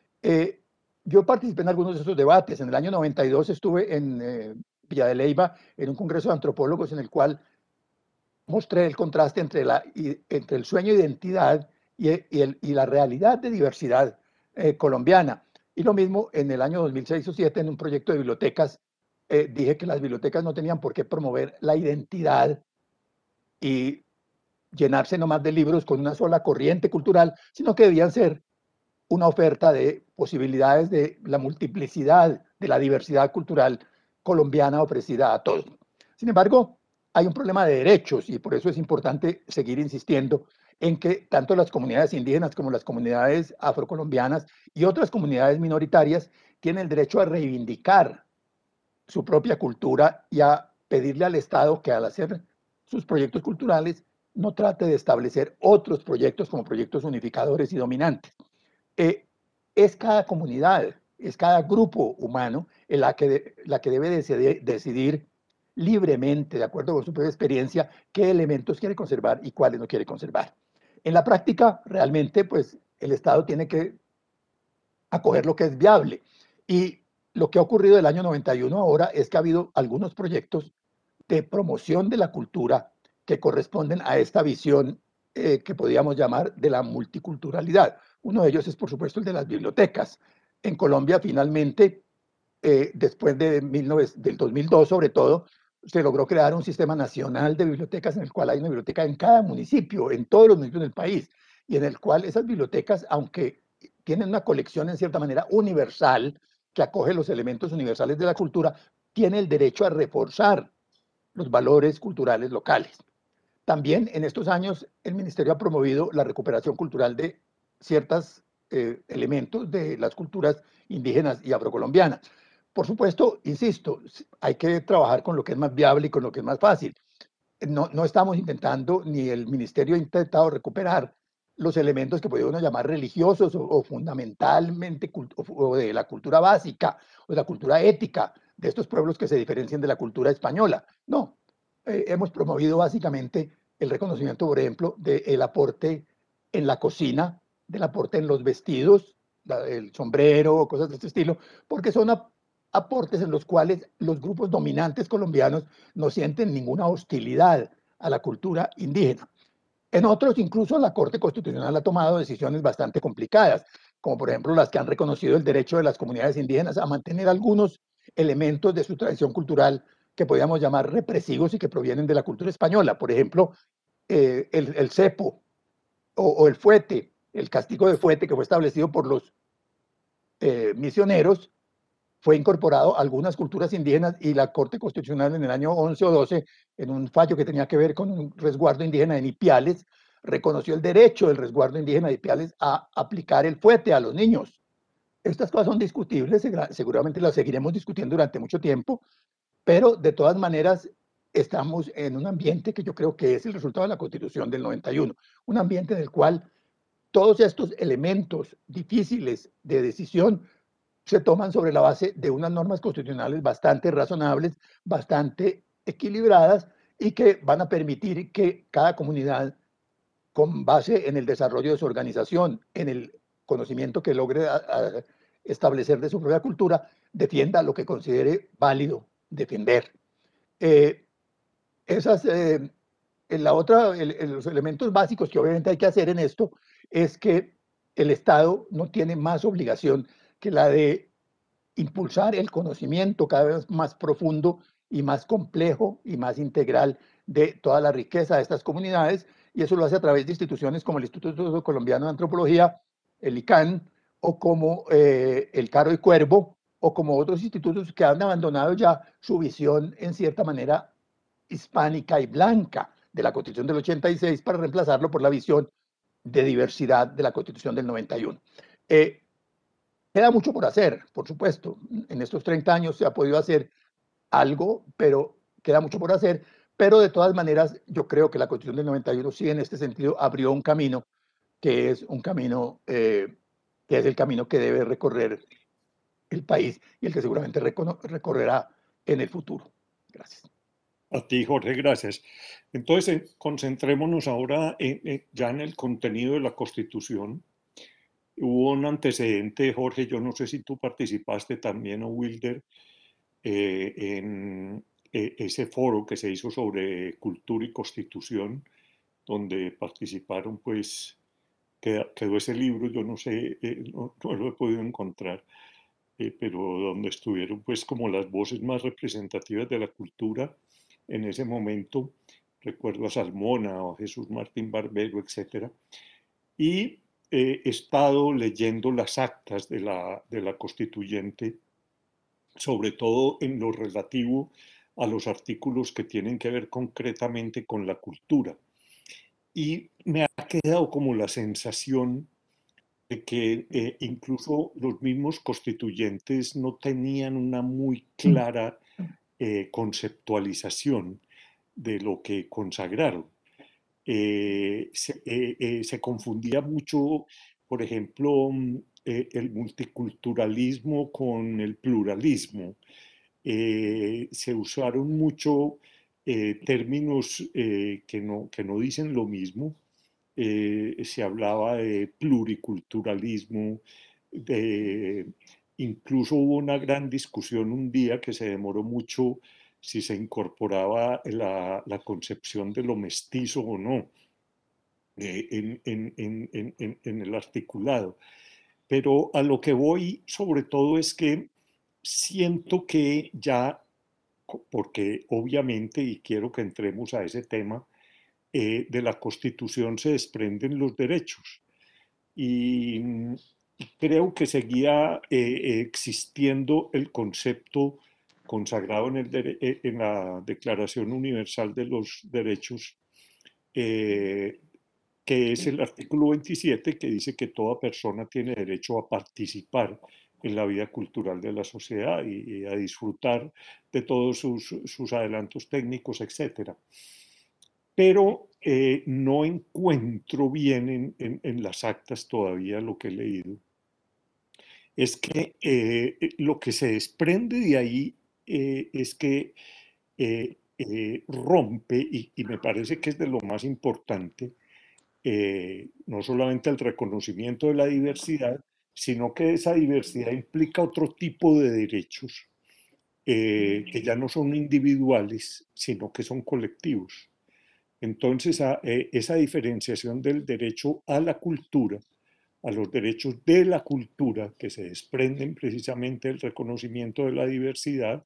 S5: Yo participé en algunos de esos debates. En el año 92 estuve en Villa de Leyva en un congreso de antropólogos en el cual mostré el contraste entre el sueño de identidad y la realidad de diversidad colombiana. Y lo mismo en el año 2006 o 2007 en un proyecto de bibliotecas, dije que las bibliotecas no tenían por qué promover la identidad y llenarse nomás de libros con una sola corriente cultural, sino que debían ser una oferta de posibilidades de la multiplicidad, de la diversidad cultural colombiana ofrecida a todos. Sin embargo, hay un problema de derechos y por eso es importante seguir insistiendo en que tanto las comunidades indígenas como las comunidades afrocolombianas y otras comunidades minoritarias tienen el derecho a reivindicar su propia cultura y a pedirle al Estado que al hacer sus proyectos culturales no trate de establecer otros proyectos como proyectos unificadores y dominantes. Es cada comunidad, es cada grupo humano en la que debe decidir libremente, de acuerdo con su propia experiencia, qué elementos quiere conservar y cuáles no quiere conservar. En la práctica, realmente, pues, el Estado tiene que acoger lo que es viable. Y lo que ha ocurrido el año 91 ahora es que ha habido algunos proyectos de promoción de la cultura que corresponden a esta visión que podríamos llamar de la multiculturalidad. Uno de ellos es, por supuesto, el de las bibliotecas. En Colombia, finalmente, después del 2002, sobre todo, se logró crear un sistema nacional de bibliotecas en el cual hay una biblioteca en cada municipio, en todos los municipios del país, y en el cual esas bibliotecas, aunque tienen una colección en cierta manera universal, que acoge los elementos universales de la cultura, tiene el derecho a reforzar los valores culturales locales. También en estos años el Ministerio ha promovido la recuperación cultural de ciertos elementos de las culturas indígenas y afrocolombianas. Por supuesto, insisto, hay que trabajar con lo que es más viable y con lo que es más fácil. No estamos intentando, ni el Ministerio ha intentado recuperar los elementos que podría uno llamar religiosos o fundamentalmente o de la cultura básica o de la cultura ética de estos pueblos que se diferencian de la cultura española. No, hemos promovido básicamente el reconocimiento, por ejemplo, del aporte en la cocina, del aporte en los vestidos, el sombrero, cosas de este estilo, porque son aportes en los cuales los grupos dominantes colombianos no sienten ninguna hostilidad a la cultura indígena. En otros, incluso la Corte Constitucional ha tomado decisiones bastante complicadas, como por ejemplo las que han reconocido el derecho de las comunidades indígenas a mantener algunos elementos de su tradición cultural que podríamos llamar represivos y que provienen de la cultura española. Por ejemplo, el cepo o el fuete, el castigo de fuete que fue establecido por los misioneros, fue incorporado a algunas culturas indígenas y la Corte Constitucional en el año 11 o 12, en un fallo que tenía que ver con un resguardo indígena en Ipiales, reconoció el derecho del resguardo indígena de Ipiales a aplicar el fuete a los niños. Estas cosas son discutibles, seguramente las seguiremos discutiendo durante mucho tiempo, pero de todas maneras estamos en un ambiente que yo creo que es el resultado de la Constitución del 91, un ambiente en el cual todos estos elementos difíciles de decisión se toman sobre la base de unas normas constitucionales bastante razonables, bastante equilibradas y que van a permitir que cada comunidad, con base en el desarrollo de su organización, en el conocimiento que logre establecer de su propia cultura, defienda lo que considere válido defender. Los elementos básicos que obviamente hay que hacer en esto es que el Estado no tiene más obligación que la de impulsar el conocimiento cada vez más profundo y más complejo y más integral de toda la riqueza de estas comunidades, y eso lo hace a través de instituciones como el Instituto Colombiano de Antropología, el ICANN, o como el Caro y Cuervo, o como otros institutos que han abandonado ya su visión en cierta manera hispánica y blanca de la Constitución del 86 para reemplazarlo por la visión de diversidad de la Constitución del 91. Queda mucho por hacer, por supuesto. En estos 30 años se ha podido hacer algo, pero queda mucho por hacer. Pero de todas maneras, yo creo que la Constitución del 91 sí en este sentido abrió un camino que es un camino que es el camino que debe recorrer el país y el que seguramente recorrerá en el futuro. Gracias.
S2: A ti, Jorge, gracias. Entonces, concentrémonos ahora ya en el contenido de la Constitución. Hubo un antecedente, Jorge, yo no sé si tú participaste también, o Wilder, en ese foro que se hizo sobre cultura y constitución, donde participaron, pues, quedó ese libro, yo no sé, no lo he podido encontrar, pero donde estuvieron, pues, como las voces más representativas de la cultura en ese momento. Recuerdo a Salmona o a Jesús Martín Barbero, etcétera. Y he estado leyendo las actas de la constituyente, sobre todo en lo relativo a los artículos que tienen que ver concretamente con la cultura. Y me ha quedado como la sensación de que incluso los mismos constituyentes no tenían una muy clara conceptualización de lo que consagraron. Se confundía mucho, por ejemplo, el multiculturalismo con el pluralismo. Se usaron mucho términos que no dicen lo mismo. Se hablaba de pluriculturalismo, incluso hubo una gran discusión un día que se demoró mucho si se incorporaba la concepción de lo mestizo o no en el articulado. Pero a lo que voy sobre todo es que siento que ya, porque obviamente, y quiero que entremos a ese tema, de la Constitución se desprenden los derechos. Y creo que seguía existiendo el concepto consagrado en la Declaración Universal de los Derechos, que es el artículo 27, que dice que toda persona tiene derecho a participar en la vida cultural de la sociedad y a disfrutar de todos sus adelantos técnicos, etc. Pero no encuentro bien en las actas todavía lo que he leído. Es que lo que se desprende de ahí es que rompe, y me parece que es de lo más importante, no solamente el reconocimiento de la diversidad, sino que esa diversidad implica otro tipo de derechos que ya no son individuales, sino que son colectivos. Entonces, esa diferenciación del derecho a la cultura, a los derechos de la cultura, que se desprenden precisamente del reconocimiento de la diversidad,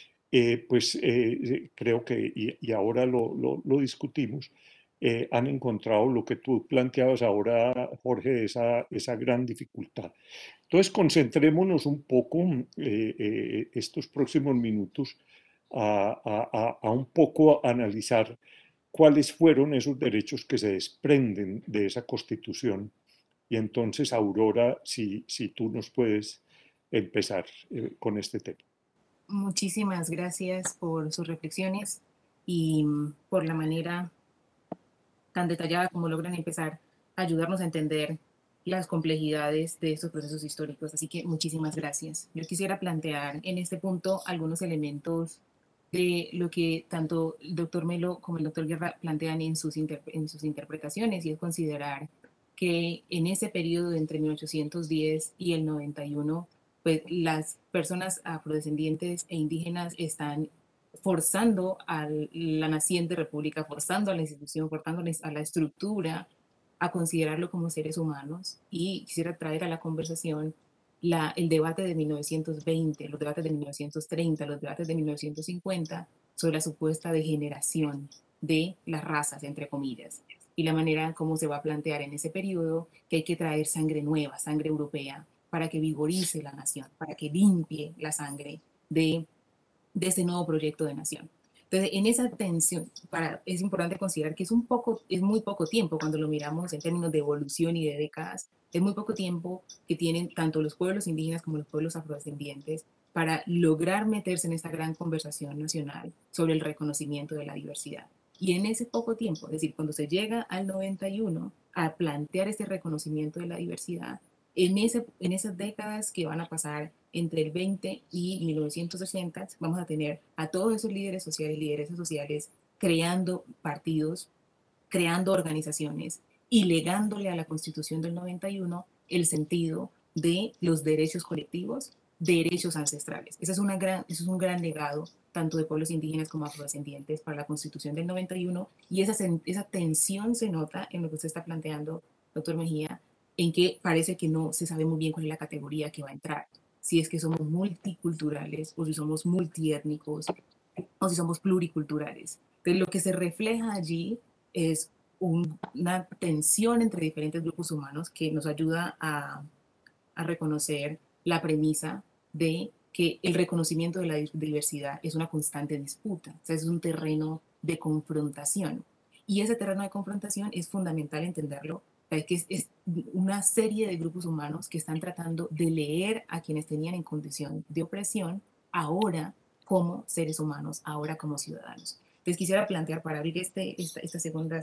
S2: creo que, y ahora lo discutimos, han encontrado lo que tú planteabas ahora, Jorge, esa gran dificultad. Entonces, concentrémonos un poco estos próximos minutos a un poco analizar cuáles fueron esos derechos que se desprenden de esa Constitución. Y entonces, Aurora, si tú nos puedes empezar con este tema.
S3: Muchísimas gracias por sus reflexiones y por la manera tan detallada como logran empezar a ayudarnos a entender las complejidades de estos procesos históricos. Así que muchísimas gracias. Yo quisiera plantear en este punto algunos elementos de lo que tanto el doctor Melo como el doctor Guerra plantean en sus interpretaciones, y es considerar que en ese periodo entre 1810 y el 91, pues las personas afrodescendientes e indígenas están forzando a la naciente república, forzando a la institución, forzándoles a la estructura a considerarlo como seres humanos. Y quisiera traer a la conversación el debate de 1920, los debates de 1930, los debates de 1950 sobre la supuesta degeneración de las razas, entre comillas, y la manera como se va a plantear en ese periodo que hay que traer sangre nueva, sangre europea, para que vigorice la nación, para que limpie la sangre de este nuevo proyecto de nación. Entonces, en esa tensión, es importante considerar que es muy poco tiempo cuando lo miramos en términos de evolución y de décadas, es muy poco tiempo que tienen tanto los pueblos indígenas como los pueblos afrodescendientes para lograr meterse en esta gran conversación nacional sobre el reconocimiento de la diversidad. Y en ese poco tiempo, es decir, cuando se llega al 91 a plantear este reconocimiento de la diversidad, en esas décadas que van a pasar entre el 20 y 1980, vamos a tener a todos esos líderes sociales, lideresas sociales, creando partidos, creando organizaciones y legándole a la Constitución del 91 el sentido de los derechos colectivos, derechos ancestrales. Ese es un gran legado, tanto de pueblos indígenas como afrodescendientes, para la Constitución del 91, y esa tensión se nota en lo que usted está planteando, doctor Mejía, en que parece que no se sabe muy bien cuál es la categoría que va a entrar, si es que somos multiculturales o si somos multiétnicos o si somos pluriculturales. Entonces, lo que se refleja allí es una tensión entre diferentes grupos humanos que nos ayuda a reconocer la premisa de que el reconocimiento de la diversidad es una constante disputa, o sea, es un terreno de confrontación. Y ese terreno de confrontación es fundamental entenderlo, que es una serie de grupos humanos que están tratando de leer a quienes tenían en condición de opresión, ahora como seres humanos, ahora como ciudadanos. Entonces quisiera plantear, para abrir esta segunda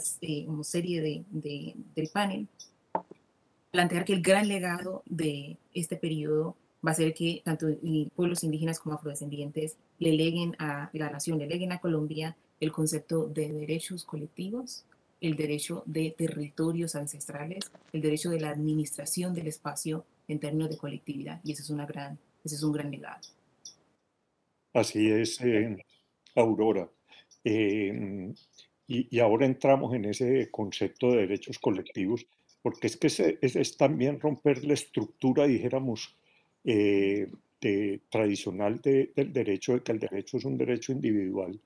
S3: serie del panel, plantear que el gran legado de este periodo va a ser que tanto pueblos indígenas como afrodescendientes le leguen a la nación, le leguen a Colombia el concepto de derechos colectivos, el derecho de territorios ancestrales, el derecho de la administración del espacio en términos de colectividad, y ese es un gran legado.
S2: Así es, Aurora. Y ahora entramos en ese concepto de derechos colectivos, porque es que es también romper la estructura, dijéramos, tradicional del derecho, de que el derecho es un derecho individual,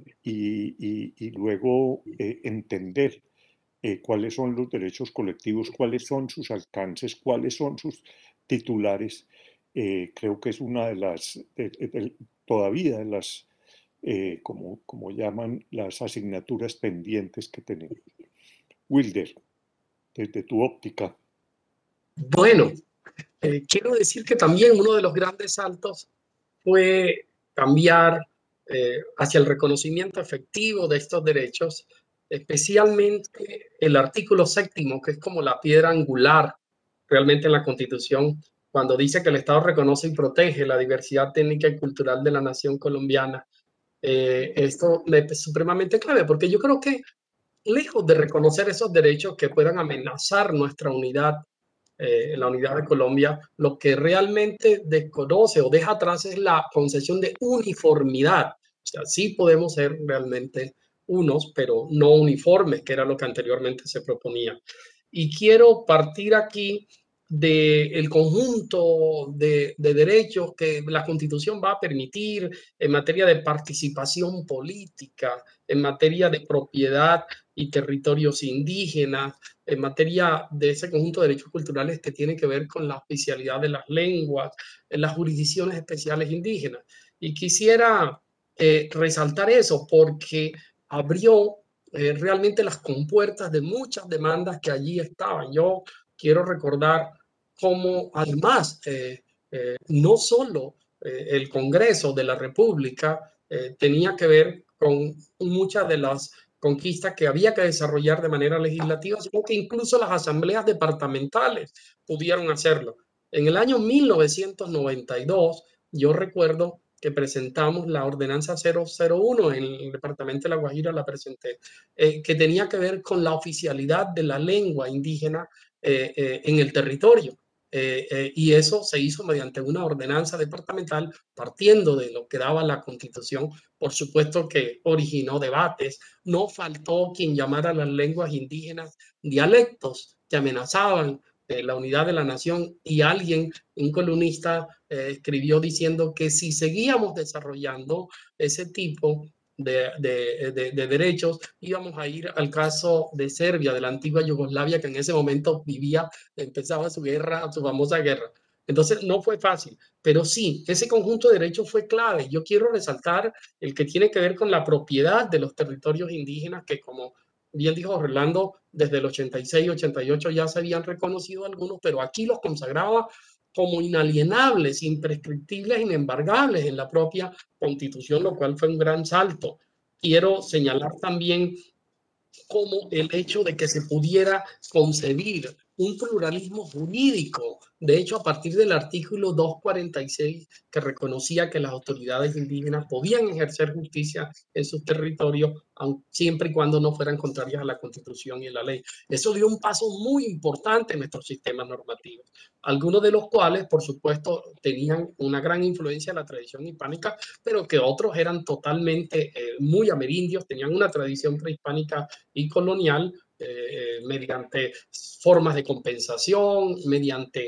S2: y luego entender cuáles son los derechos colectivos, cuáles son sus alcances, cuáles son sus titulares. Creo que es una de las, todavía de las, como llaman, las asignaturas pendientes que tenemos. Wilder, desde tu óptica.
S4: Bueno, quiero decir que también uno de los grandes saltos fue cambiar hacia el reconocimiento efectivo de estos derechos, especialmente el artículo 7º, que es como la piedra angular realmente en la Constitución, cuando dice que el Estado reconoce y protege la diversidad técnica y cultural de la nación colombiana. Esto es supremamente clave, porque yo creo que lejos de reconocer esos derechos que puedan amenazar nuestra unidad, la unidad de Colombia, lo que realmente desconoce o deja atrás es la concepción de uniformidad. O sea, sí podemos ser realmente unos, pero no uniformes, que era lo que anteriormente se proponía. Y quiero partir aquí del conjunto de derechos que la Constitución va a permitir en materia de participación política, en materia de propiedad y territorios indígenas, en materia de ese conjunto de derechos culturales que tiene que ver con la oficialidad de las lenguas, en las jurisdicciones especiales indígenas. Y quisiera resaltar eso porque abrió realmente las compuertas de muchas demandas que allí estaban. Yo quiero recordar cómo además no solo el Congreso de la República tenía que ver con muchas de las conquistas que había que desarrollar de manera legislativa, sino que incluso las asambleas departamentales pudieron hacerlo. En el año 1992, yo recuerdo que presentamos la ordenanza 001 en el departamento de La Guajira, la presenté, que tenía que ver con la oficialidad de la lengua indígena en el territorio. Y eso se hizo mediante una ordenanza departamental partiendo de lo que daba la Constitución. Por supuesto que originó debates. No faltó quien llamara a las lenguas indígenas dialectos que amenazaban la unidad de la nación, y alguien, un columnista, escribió diciendo que si seguíamos desarrollando ese tipo de derechos, íbamos a ir al caso de Serbia, de la antigua Yugoslavia, que en ese momento empezaba su guerra, su famosa guerra. Entonces no fue fácil, pero sí, ese conjunto de derechos fue clave. Yo quiero resaltar el que tiene que ver con la propiedad de los territorios indígenas, que como bien dijo Orlando, desde el 86, 88 ya se habían reconocido algunos, pero aquí los consagraba como inalienables, imprescriptibles, inembargables en la propia Constitución, lo cual fue un gran salto. Quiero señalar también como el hecho de que se pudiera concebir un pluralismo jurídico. De hecho, a partir del artículo 246, que reconocía que las autoridades indígenas podían ejercer justicia en sus territorios, siempre y cuando no fueran contrarias a la Constitución y a la ley. Eso dio un paso muy importante en nuestros sistemas normativos, algunos de los cuales, por supuesto, tenían una gran influencia en la tradición hispánica, pero que otros eran totalmente muy amerindios, tenían una tradición prehispánica y colonial, mediante formas de compensación, mediante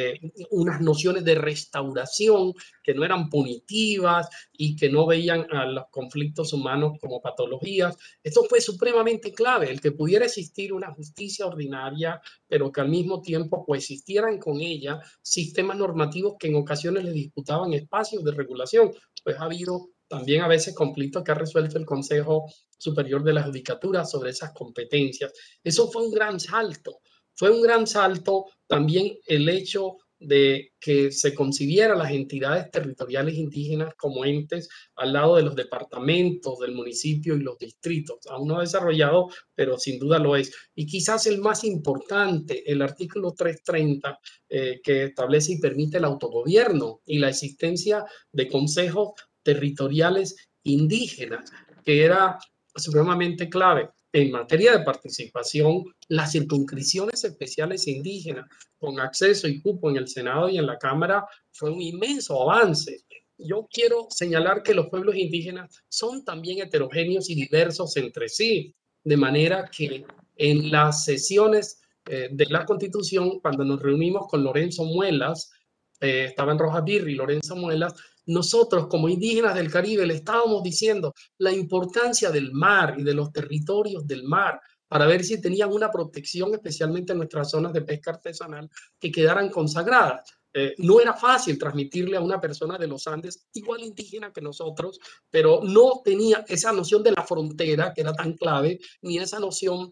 S4: unas nociones de restauración que no eran punitivas y que no veían a los conflictos humanos como patologías. Esto fue supremamente clave, el que pudiera existir una justicia ordinaria, pero que al mismo tiempo coexistieran con ella sistemas normativos que en ocasiones le disputaban espacios de regulación. Pues ha habido también a veces conflictos que ha resuelto el Consejo Superior de la Judicatura sobre esas competencias. Eso fue un gran salto. Fue un gran salto también el hecho de que se concibiera las entidades territoriales indígenas como entes al lado de los departamentos, del municipio y los distritos. Aún no desarrollado, pero sin duda lo es. Y quizás el más importante, el artículo 330, que establece y permite el autogobierno y la existencia de consejos territoriales indígenas, que era supremamente clave. En materia de participación, las circunscripciones especiales indígenas con acceso y cupo en el Senado y en la Cámara fue un inmenso avance. Yo quiero señalar que los pueblos indígenas son también heterogéneos y diversos entre sí, de manera que en las sesiones de la Constitución, cuando nos reunimos con Lorenzo Muelas, estaba en Rojas Birri, Lorenzo Muelas, nosotros como indígenas del Caribe le estábamos diciendo la importancia del mar y de los territorios del mar para ver si tenían una protección, especialmente en nuestras zonas de pesca artesanal, que quedaran consagradas. No era fácil transmitirle a una persona de los Andes, igual indígena que nosotros, pero no tenía esa noción de la frontera, que era tan clave, ni esa noción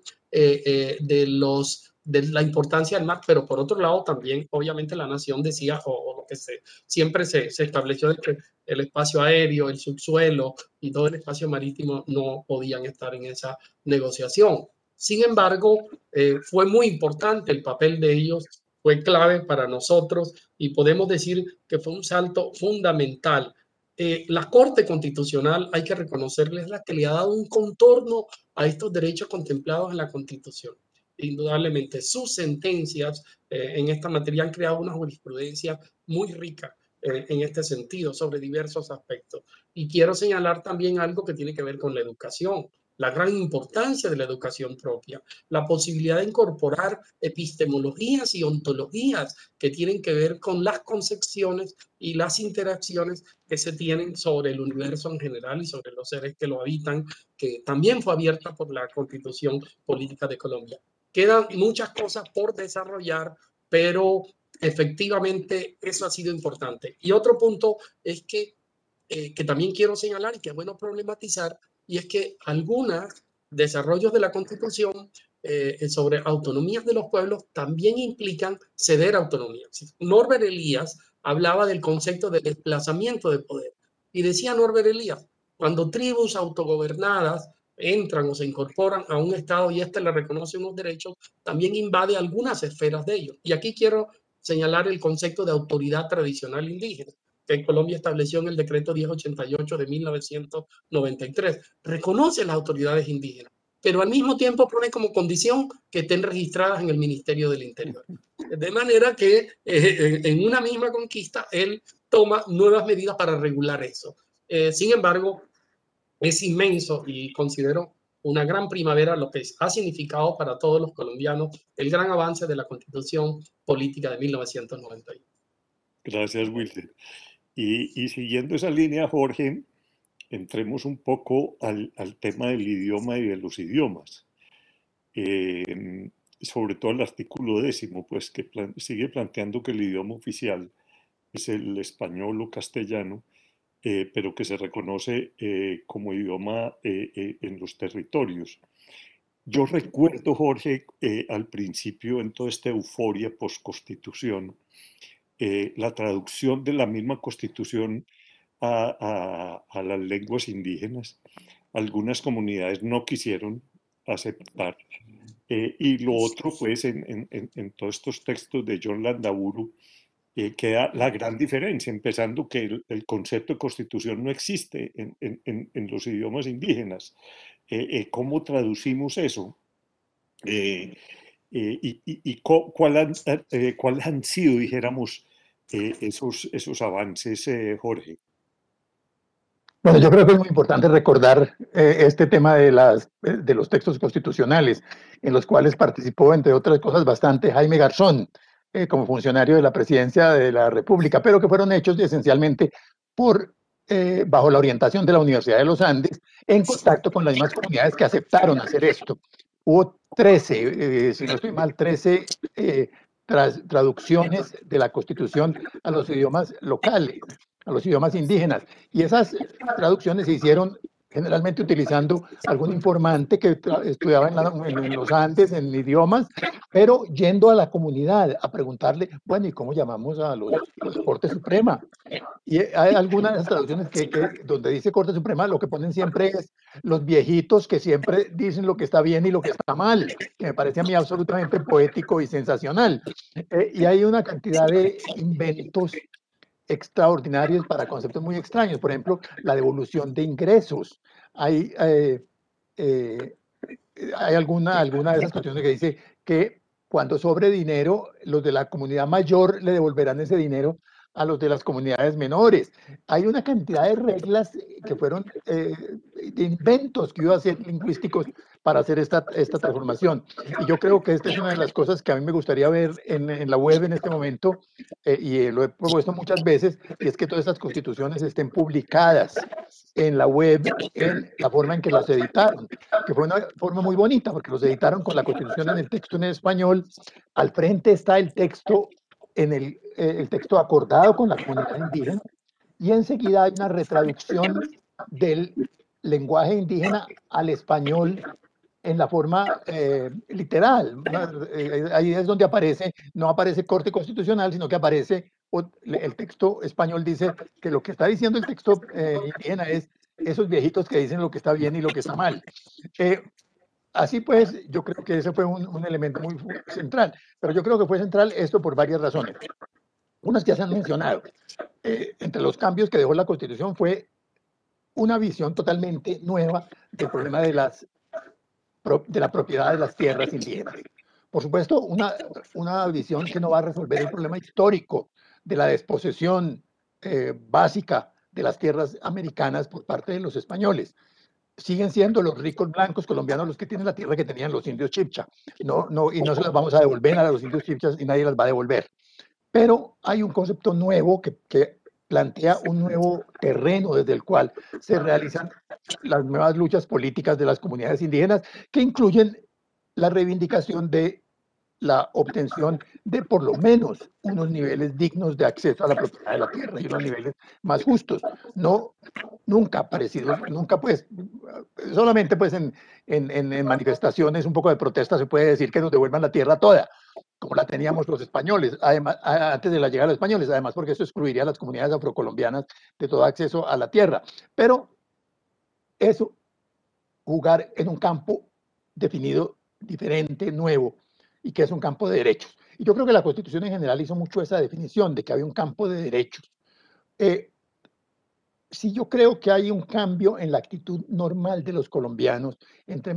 S4: de la importancia del mar, pero por otro lado también, obviamente, la nación decía, o lo que siempre se estableció, de que el espacio aéreo, el subsuelo y todo el espacio marítimo no podían estar en esa negociación. Sin embargo, fue muy importante el papel de ellos, fue clave para nosotros y podemos decir que fue un salto fundamental. La Corte Constitucional, hay que reconocerles, es la que le ha dado un contorno a estos derechos contemplados en la Constitución. Indudablemente, sus sentencias en esta materia han creado una jurisprudencia muy rica en este sentido sobre diversos aspectos. Y quiero señalar también algo que tiene que ver con la educación, la gran importancia de la educación propia, la posibilidad de incorporar epistemologías y ontologías que tienen que ver con las concepciones y las interacciones que se tienen sobre el universo en general y sobre los seres que lo habitan, que también fue abierta por la Constitución Política de Colombia. Quedan muchas cosas por desarrollar, pero efectivamente eso ha sido importante. Y otro punto es que también quiero señalar y que es bueno problematizar, y es que algunos desarrollos de la Constitución sobre autonomías de los pueblos también implican ceder autonomía. Norbert Elias hablaba del concepto de desplazamiento de poder y decía Norbert Elias, cuando tribus autogobernadas entran o se incorporan a un Estado y éste le reconoce unos derechos, también invade algunas esferas de ellos. Y aquí quiero señalar el concepto de autoridad tradicional indígena, que en Colombia estableció en el decreto 1088 de 1993. Reconoce las autoridades indígenas, pero al mismo tiempo pone como condición que estén registradas en el Ministerio del Interior. De manera que en una misma conquista él toma nuevas medidas para regular eso. Sin embargo, es inmenso y considero una gran primavera, lo que ha significado para todos los colombianos el gran avance de la Constitución Política de 1991.
S2: Gracias, Wilson. Y siguiendo esa línea, Jorge, entremos un poco al tema del idioma y de los idiomas. Sobre todo el artículo 10, pues que sigue planteando que el idioma oficial es el español o castellano, pero que se reconoce como idioma en los territorios. Yo recuerdo, Jorge, al principio, en toda esta euforia post-constitución, la traducción de la misma constitución a las lenguas indígenas. Algunas comunidades no quisieron aceptar. Y lo otro, pues, en todos estos textos de John Landaburu, queda la gran diferencia, empezando que el concepto de constitución no existe en los idiomas indígenas. ¿Cómo traducimos eso? ¿Cuáles han sido, dijéramos, esos avances, Jorge?
S5: Bueno, yo creo que es muy importante recordar este tema de los textos constitucionales, en los cuales participó, entre otras cosas, bastante Jaime Garzón, como funcionario de la Presidencia de la República, pero que fueron hechos esencialmente bajo la orientación de la Universidad de los Andes, en contacto con las mismas comunidades que aceptaron hacer esto. Hubo 13, si no estoy mal, 13 traducciones de la Constitución a los idiomas locales, a los idiomas indígenas. Y esas traducciones se hicieron generalmente utilizando algún informante que estudiaba en los Andes, en idiomas, pero yendo a la comunidad a preguntarle, bueno, ¿y cómo llamamos a la Corte Suprema? Y hay algunas de las traducciones donde dice Corte Suprema, lo que ponen siempre es los viejitos que siempre dicen lo que está bien y lo que está mal, que me parece a mí absolutamente poético y sensacional. Y hay una cantidad de inventos extraordinarios para conceptos muy extraños. Por ejemplo, la devolución de ingresos. Hay alguna de esas cuestiones que dice que cuando sobre dinero, los de la comunidad mayor le devolverán ese dinero a los de las comunidades menores. Hay una cantidad de reglas que fueron de inventos que iba a ser lingüísticos para hacer esta transformación. Y yo creo que esta es una de las cosas que a mí me gustaría ver en la web en este momento, y lo he propuesto muchas veces, y es que todas estas constituciones estén publicadas en la web, en la forma en que las editaron, que fue una forma muy bonita, porque los editaron con la constitución en el texto en español. Al frente está el texto el texto acordado con la comunidad indígena, y enseguida hay una retraducción del lenguaje indígena al español en la forma literal. Ahí es donde aparece, no aparece Corte Constitucional, sino que aparece, el texto español dice que lo que está diciendo el texto indígena es esos viejitos que dicen lo que está bien y lo que está mal. Así pues, yo creo que ese fue un elemento muy central, pero yo creo que fue central esto por varias razones. Unas que ya se han mencionado. Entre los cambios que dejó la Constitución fue una visión totalmente nueva del problema de la propiedad de las tierras indígenas. Por supuesto, una visión que no va a resolver el problema histórico de la desposesión básica de las tierras americanas por parte de los españoles. Siguen siendo los ricos blancos colombianos los que tienen la tierra que tenían los indios chibcha. Y no se las vamos a devolver a los indios chibchas, y nadie las va a devolver. Pero hay un concepto nuevo que plantea un nuevo terreno desde el cual se realizan las nuevas luchas políticas de las comunidades indígenas, que incluyen la reivindicación de la obtención de por lo menos unos niveles dignos de acceso a la propiedad de la tierra y unos niveles más justos. Nunca parecidos, nunca pues, solamente pues en manifestaciones, un poco de protesta, se puede decir que nos devuelvan la tierra toda, como la teníamos los españoles, además, antes de la llegada de los españoles, además porque eso excluiría a las comunidades afrocolombianas de todo acceso a la tierra. Pero eso, jugar en un campo definido diferente, nuevo, y que es un campo de derechos. Y yo creo que la Constitución en general hizo mucho esa definición de que había un campo de derechos. Sí, yo creo que hay un cambio en la actitud normal de los colombianos entre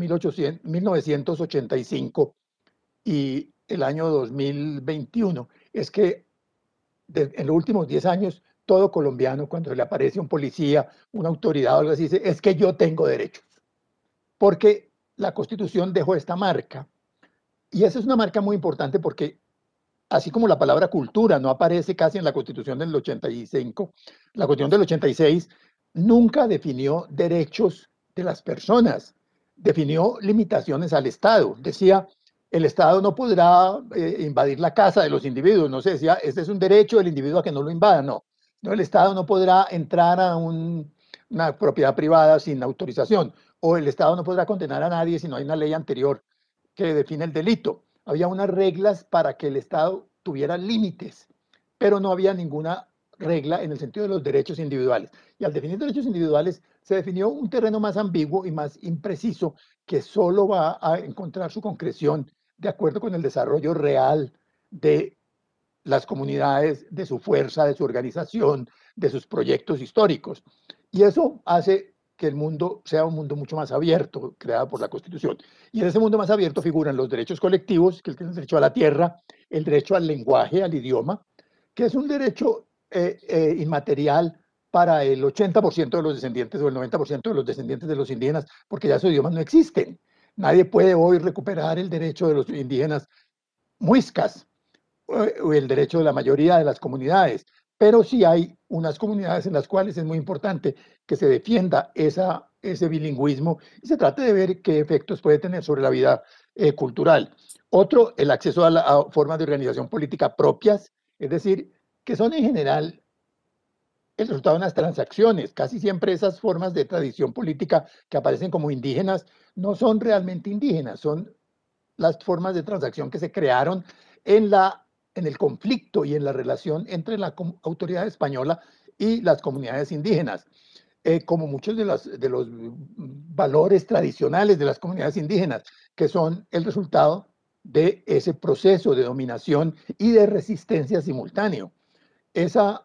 S5: 1985 y el año 2021. Es que en los últimos 10 años, todo colombiano, cuando le aparece un policía, una autoridad o algo así, dice, es que yo tengo derechos. Porque la Constitución dejó esta marca. Y esa es una marca muy importante porque, así como la palabra cultura no aparece casi en la Constitución del 85, la Constitución del 86 nunca definió derechos de las personas, definió limitaciones al Estado. Decía, el Estado no podrá invadir la casa de los individuos, no se decía, este es un derecho del individuo a que no lo invada, no. No, el Estado no podrá entrar a una propiedad privada sin autorización, o el Estado no podrá condenar a nadie si no hay una ley anterior que define el delito. Había unas reglas para que el Estado tuviera límites, pero no había ninguna regla en el sentido de los derechos individuales. Y al definir derechos individuales, se definió un terreno más ambiguo y más impreciso que solo va a encontrar su concreción de acuerdo con el desarrollo real de las comunidades, de su fuerza, de su organización, de sus proyectos históricos. Y eso hace que el mundo sea un mundo mucho más abierto, creado por la Constitución. Y en ese mundo más abierto figuran los derechos colectivos, que es el derecho a la tierra, el derecho al lenguaje, al idioma, que es un derecho inmaterial para el 80% de los descendientes o el 90% de los descendientes de los indígenas, porque ya sus idiomas no existen. Nadie puede hoy recuperar el derecho de los indígenas muiscas o el derecho de la mayoría de las comunidades, pero sí hay unas comunidades en las cuales es muy importante que se defienda ese bilingüismo y se trate de ver qué efectos puede tener sobre la vida cultural. Otro, el acceso a formas de organización política propias, es decir, que son en general el resultado de unas transacciones. Casi siempre esas formas de tradición política que aparecen como indígenas no son realmente indígenas, son las formas de transacción que se crearon en el conflicto y en la relación entre la autoridad española y las comunidades indígenas. Como muchos de los valores tradicionales de las comunidades indígenas, que son el resultado de ese proceso de dominación y de resistencia simultáneo. Esa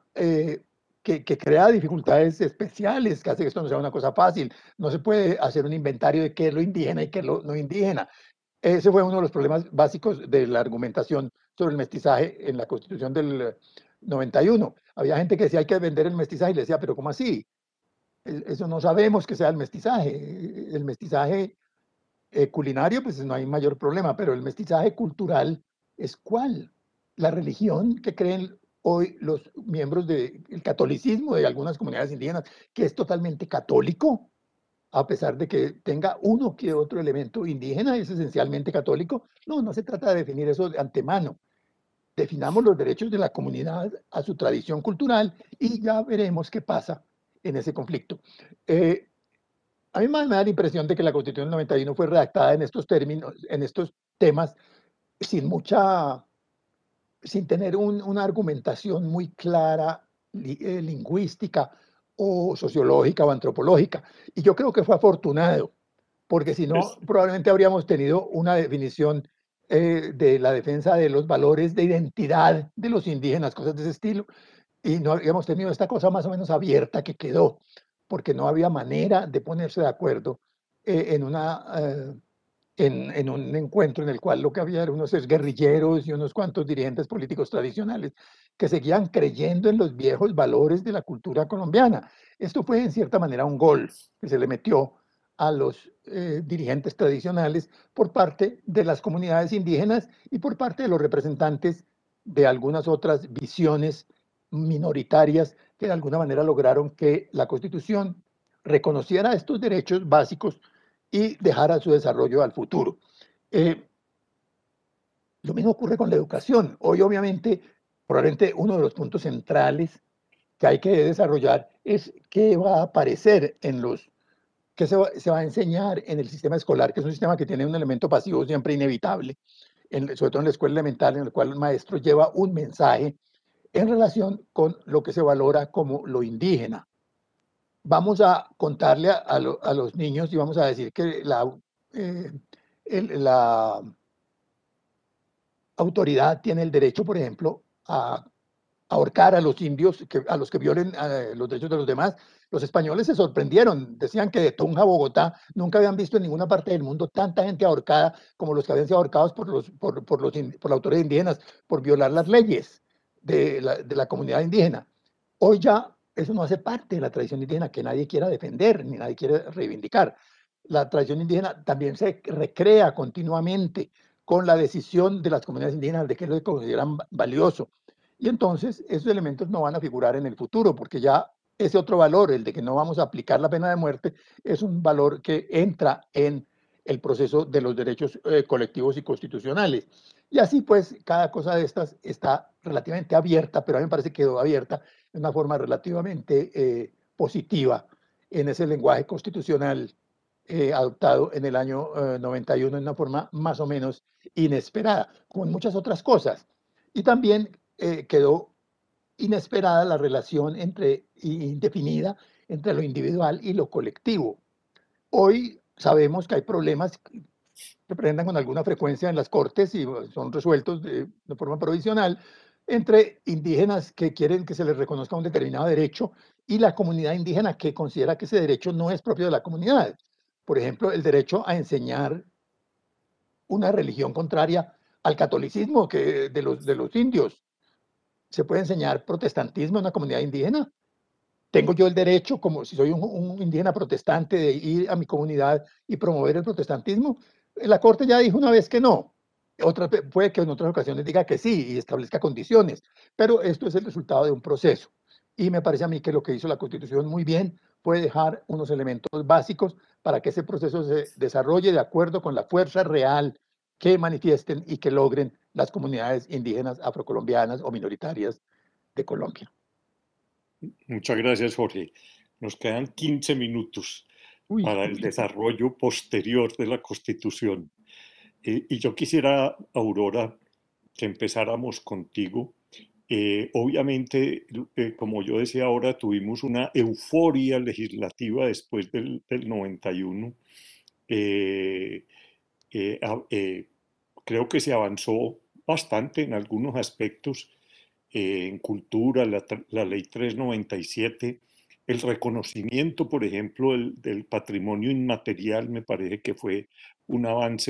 S5: que crea dificultades especiales, que hace que esto no sea una cosa fácil. No se puede hacer un inventario de qué es lo indígena y qué es lo no indígena. Ese fue uno de los problemas básicos de la argumentación sobre el mestizaje en la Constitución del 91. Había gente que decía hay que vender el mestizaje y le decía, pero ¿cómo así? Eso no sabemos que sea el mestizaje. El mestizaje culinario, pues no hay mayor problema, pero el mestizaje cultural es ¿cuál? La religión que creen hoy los miembros del catolicismo de algunas comunidades indígenas, que es totalmente católico, a pesar de que tenga uno que otro elemento indígena, es esencialmente católico. No, no se trata de definir eso de antemano. Definamos los derechos de la comunidad a su tradición cultural y ya veremos qué pasa en ese conflicto. A mí me da la impresión de que la Constitución del 91 fue redactada en estos términos, en estos temas, sin tener una argumentación muy clara, lingüística o sociológica o antropológica. Y yo creo que fue afortunado, porque si no, probablemente habríamos tenido una definición de la defensa de los valores de identidad de los indígenas, cosas de ese estilo, y no habíamos tenido esta cosa más o menos abierta que quedó, porque no había manera de ponerse de acuerdo en en un encuentro en el cual lo que había eran unos guerrilleros y unos cuantos dirigentes políticos tradicionales que seguían creyendo en los viejos valores de la cultura colombiana. Esto fue en cierta manera un gol que se le metió a los dirigentes tradicionales por parte de las comunidades indígenas y por parte de los representantes de algunas otras visiones minoritarias que de alguna manera lograron que la Constitución reconociera estos derechos básicos y dejara su desarrollo al futuro. Lo mismo ocurre con la educación. Hoy, obviamente, probablemente uno de los puntos centrales que hay que desarrollar es qué va a aparecer qué se va a enseñar en el sistema escolar, que es un sistema que tiene un elemento pasivo siempre inevitable, sobre todo en la escuela elemental, en el cual el maestro lleva un mensaje en relación con lo que se valora como lo indígena. Vamos a contarle a los niños y vamos a decir que la autoridad tiene el derecho, por ejemplo, a ahorcar a los indios, a los que violen los derechos de los demás. Los españoles se sorprendieron, decían que de Tunja a Bogotá nunca habían visto en ninguna parte del mundo tanta gente ahorcada como los que habían sido ahorcados por la autoridad indígenas, por violar las leyes de la comunidad indígena. Hoy ya eso no hace parte de la tradición indígena que nadie quiera defender ni nadie quiere reivindicar. la tradición indígena también se recrea continuamente con la decisión de las comunidades indígenas de qué es lo que consideran valioso. Y entonces esos elementos no van a figurar en el futuro, porque ya ese otro valor, el de que no vamos a aplicar la pena de muerte, es un valor que entra en el proceso de los derechos colectivos y constitucionales. Y así pues, cada cosa de estas está relativamente abierta, pero a mí me parece que quedó abierta de una forma relativamente positiva en ese lenguaje constitucional adoptado en el año 91 en una forma más o menos inesperada, como en muchas otras cosas. Y también quedó inesperada la relación indefinida entre lo individual y lo colectivo. Hoy sabemos que hay problemas que se presentan con alguna frecuencia en las cortes y son resueltos de forma provisional entre indígenas que quieren que se les reconozca un determinado derecho y la comunidad indígena que considera que ese derecho no es propio de la comunidad. Por ejemplo, el derecho a enseñar una religión contraria al catolicismo de los indios. ¿Se puede enseñar protestantismo en una comunidad indígena? ¿Tengo yo el derecho, como si soy un indígena protestante, de ir a mi comunidad y promover el protestantismo? La Corte ya dijo una vez que no. Puede que en otras ocasiones diga que sí y establezca condiciones, pero esto es el resultado de un proceso. Y me parece a mí que lo que hizo la Constitución muy bien fue dejar unos elementos básicos para que ese proceso se desarrolle de acuerdo con la fuerza real que manifiesten y que logren las comunidades indígenas afrocolombianas o minoritarias de Colombia.
S2: Muchas gracias, Jorge. Nos quedan 15 minutos para el desarrollo posterior de la Constitución. Y yo quisiera, Aurora, que empezáramos contigo. Obviamente, como yo decía ahora, tuvimos una euforia legislativa después del 91. Creo que se avanzó bastante en algunos aspectos, en cultura, la ley 397, el reconocimiento, por ejemplo, del patrimonio inmaterial me parece que fue un avance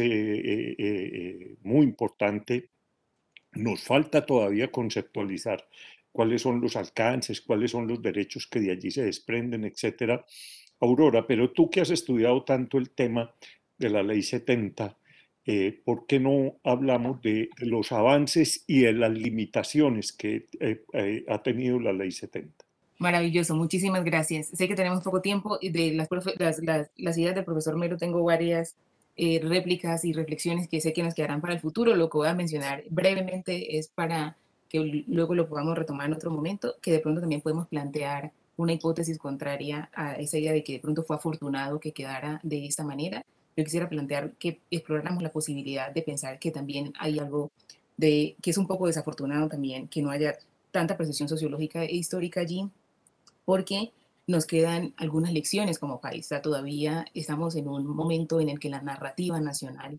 S2: muy importante. Nos falta todavía conceptualizar cuáles son los alcances, cuáles son los derechos que de allí se desprenden, etcétera. Aurora, pero tú que has estudiado tanto el tema de la Ley 70, ¿por qué no hablamos de los avances y de las limitaciones que ha tenido la Ley 70?
S3: Maravilloso, muchísimas gracias. Sé que tenemos poco tiempo y de las ideas del profesor Melo tengo varias réplicas y reflexiones que sé que nos quedarán para el futuro. Lo que voy a mencionar brevemente es para que luego lo podamos retomar en otro momento, que de pronto también podemos plantear una hipótesis contraria a esa idea de que de pronto fue afortunado que quedara de esta manera. Yo quisiera plantear que exploráramos la posibilidad de pensar que también hay algo que es un poco desafortunado también, que no haya tanta precisión sociológica e histórica allí, porque nos quedan algunas lecciones como país. O sea, todavía estamos en un momento en el que la narrativa nacional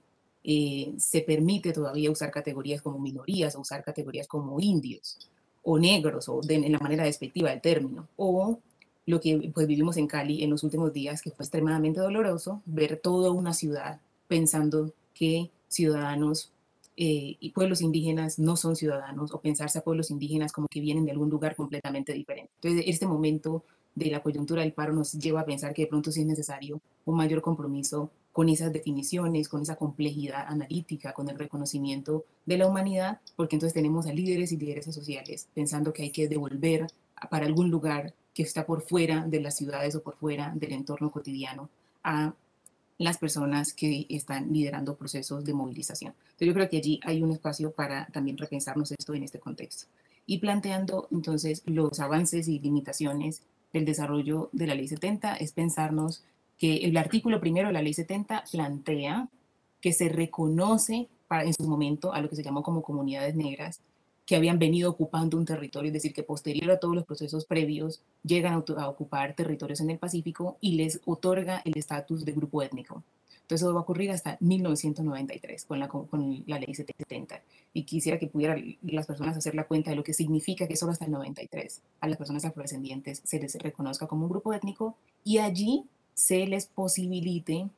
S3: se permite todavía usar categorías como minorías, o usar categorías como indios o negros, o en la manera despectiva del término, o lo que pues vivimos en Cali en los últimos días, que fue extremadamente doloroso, ver toda una ciudad pensando que ciudadanos y pueblos indígenas no son ciudadanos, o pensarse a pueblos indígenas como que vienen de algún lugar completamente diferente. Entonces, este momento de la coyuntura del paro nos lleva a pensar que de pronto sí es necesario un mayor compromiso con esas definiciones, con esa complejidad analítica, con el reconocimiento de la humanidad, porque entonces tenemos a líderes y lideresas sociales pensando que hay que devolver para algún lugar que está por fuera de las ciudades o por fuera del entorno cotidiano a las personas que están liderando procesos de movilización. Entonces yo creo que allí hay un espacio para también repensarnos esto en este contexto. Y planteando entonces los avances y limitaciones del desarrollo de la Ley 70, es pensarnos que el artículo primero de la Ley 70 plantea que se reconoce en su momento a lo que se llamó como comunidades negras que habían venido ocupando un territorio, es decir, que posterior a todos los procesos previos llegan a ocupar territorios en el Pacífico y les otorga el estatus de grupo étnico. Entonces eso va a ocurrir hasta 1993 con la ley 70. Y quisiera que pudieran las personas hacer la cuenta de lo que significa que solo hasta el 93 a las personas afrodescendientes se les reconozca como un grupo étnico y allí se les posibilite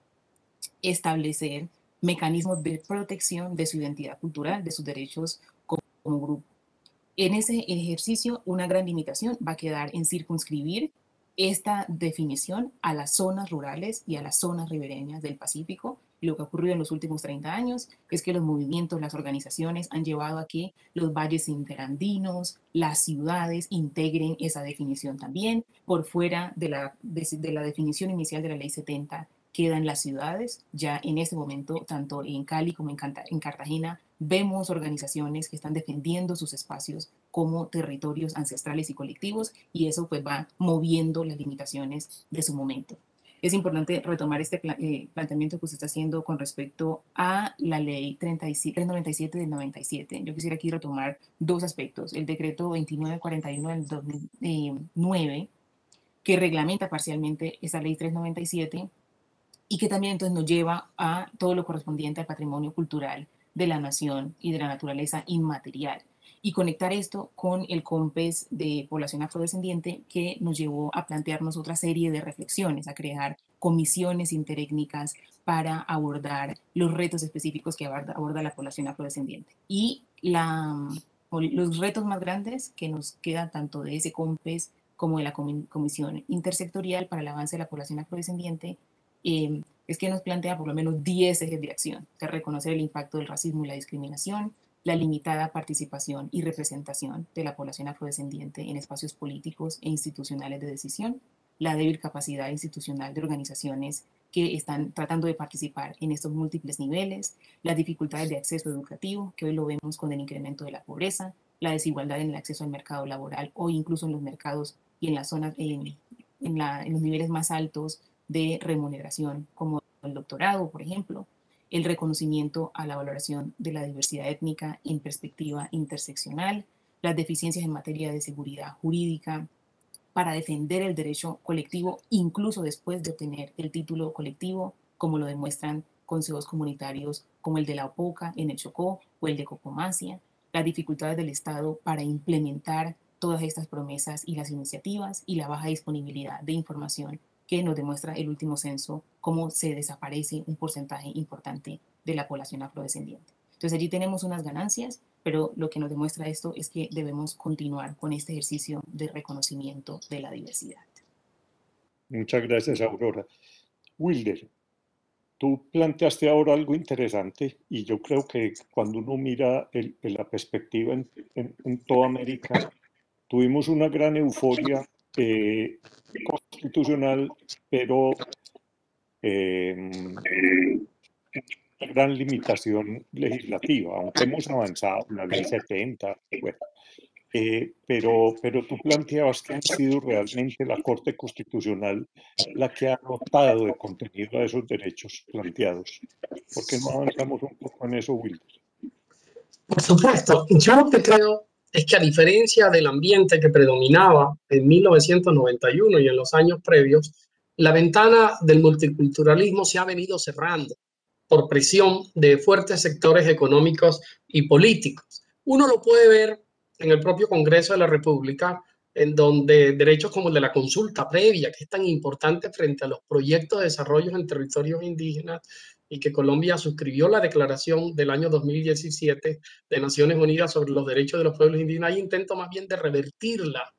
S3: establecer mecanismos de protección de su identidad cultural, de sus derechos como grupo. En ese ejercicio, una gran limitación va a quedar en circunscribir esta definición a las zonas rurales y a las zonas ribereñas del Pacífico. Y lo que ha ocurrido en los últimos 30 años es que los movimientos, las organizaciones han llevado a que los valles interandinos, las ciudades integren esa definición también. Por fuera de la definición inicial de la Ley 70 quedan las ciudades. Ya en este momento, tanto en Cali como en Cartagena, vemos organizaciones que están defendiendo sus espacios como territorios ancestrales y colectivos, y eso pues va moviendo las limitaciones de su momento. Es importante retomar este planteamiento que usted está haciendo con respecto a la ley 397 del 97. Yo quisiera aquí retomar dos aspectos. El decreto 2941 del 2009, que reglamenta parcialmente esa ley 397 y que también entonces nos lleva a todo lo correspondiente al patrimonio cultural de la nación y de la naturaleza inmaterial. Y conectar esto con el COMPES de población afrodescendiente, que nos llevó a plantearnos otra serie de reflexiones, a crear comisiones interétnicas para abordar los retos específicos que aborda la población afrodescendiente. Y los retos más grandes que nos quedan tanto de ese COMPES como de la Comisión Intersectorial para el Avance de la Población Afrodescendiente, es que nos plantea por lo menos 10 ejes de acción: de reconocer el impacto del racismo y la discriminación, la limitada participación y representación de la población afrodescendiente en espacios políticos e institucionales de decisión, la débil capacidad institucional de organizaciones que están tratando de participar en estos múltiples niveles, las dificultades de acceso educativo, que hoy lo vemos con el incremento de la pobreza, la desigualdad en el acceso al mercado laboral o incluso en los mercados y en las zonas, en los niveles más altos de remuneración, como el doctorado, por ejemplo, el reconocimiento a la valoración de la diversidad étnica en perspectiva interseccional, las deficiencias en materia de seguridad jurídica para defender el derecho colectivo, incluso después de obtener el título colectivo, como lo demuestran consejos comunitarios como el de la OPOCA en el Chocó o el de Cocomacia, las dificultades del Estado para implementar todas estas promesas y las iniciativas, y la baja disponibilidad de información que nos demuestra el último censo, cómo se desaparece un porcentaje importante de la población afrodescendiente. Entonces allí tenemos unas ganancias, pero lo que nos demuestra esto es que debemos continuar con este ejercicio de reconocimiento de la diversidad.
S2: Muchas gracias, Aurora. Wilder, tú planteaste ahora algo interesante, y yo creo que cuando uno mira la perspectiva en toda América, tuvimos una gran euforia constitucional, pero una gran limitación legislativa, aunque hemos avanzado en la ley 70, bueno, pero tú planteabas que ha sido realmente la Corte Constitucional la que ha dotado de contenido a esos derechos planteados. ¿Por qué no avanzamos un poco en eso, Wilder?
S4: Por supuesto, yo lo que creo es que, a diferencia del ambiente que predominaba en 1991 y en los años previos, la ventana del multiculturalismo se ha venido cerrando por presión de fuertes sectores económicos y políticos. Uno lo puede ver en el propio Congreso de la República, en donde derechos como el de la consulta previa, que es tan importante frente a los proyectos de desarrollo en territorios indígenas, y que Colombia suscribió la declaración del año 2017 de Naciones Unidas sobre los derechos de los pueblos indígenas, hay intento más bien de revertirla,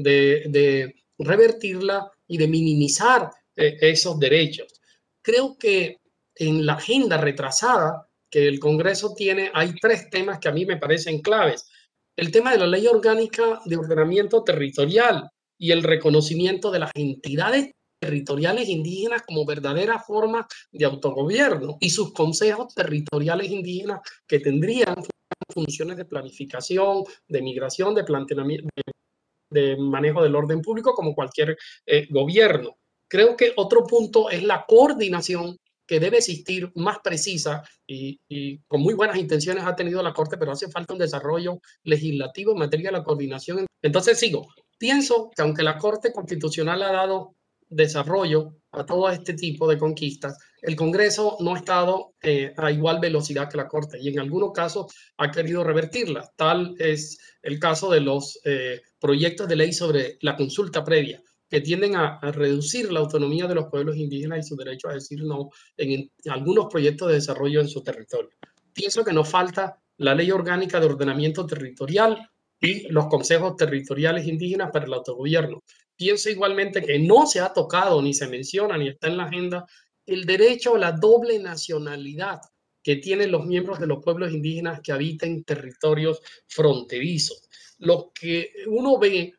S4: de revertirla y de minimizar esos derechos. Creo que en la agenda retrasada que el Congreso tiene hay tres temas que a mí me parecen claves: el tema de la Ley Orgánica de Ordenamiento Territorial y el reconocimiento de las entidades territoriales indígenas como verdadera forma de autogobierno, y sus consejos territoriales indígenas, que tendrían funciones de planificación, de migración, de planteamiento, de manejo del orden público como cualquier gobierno. Creo que otro punto es la coordinación, que debe existir, más precisa, y con muy buenas intenciones ha tenido la Corte, pero hace falta un desarrollo legislativo en materia de la coordinación. Entonces pienso que aunque la Corte Constitucional ha dado desarrollo a todo este tipo de conquistas, el Congreso no ha estado a igual velocidad que la Corte, y en algunos casos ha querido revertirla. Tal es el caso de los proyectos de ley sobre la consulta previa, que tienden a reducir la autonomía de los pueblos indígenas y su derecho a decir no en algunos proyectos de desarrollo en su territorio. Pienso que nos falta la Ley Orgánica de Ordenamiento Territorial y los consejos territoriales indígenas para el autogobierno. pienso igualmente que no se ha tocado, ni se menciona, ni está en la agenda, el derecho a la doble nacionalidad que tienen los miembros de los pueblos indígenas que habitan territorios fronterizos. Lo que uno ve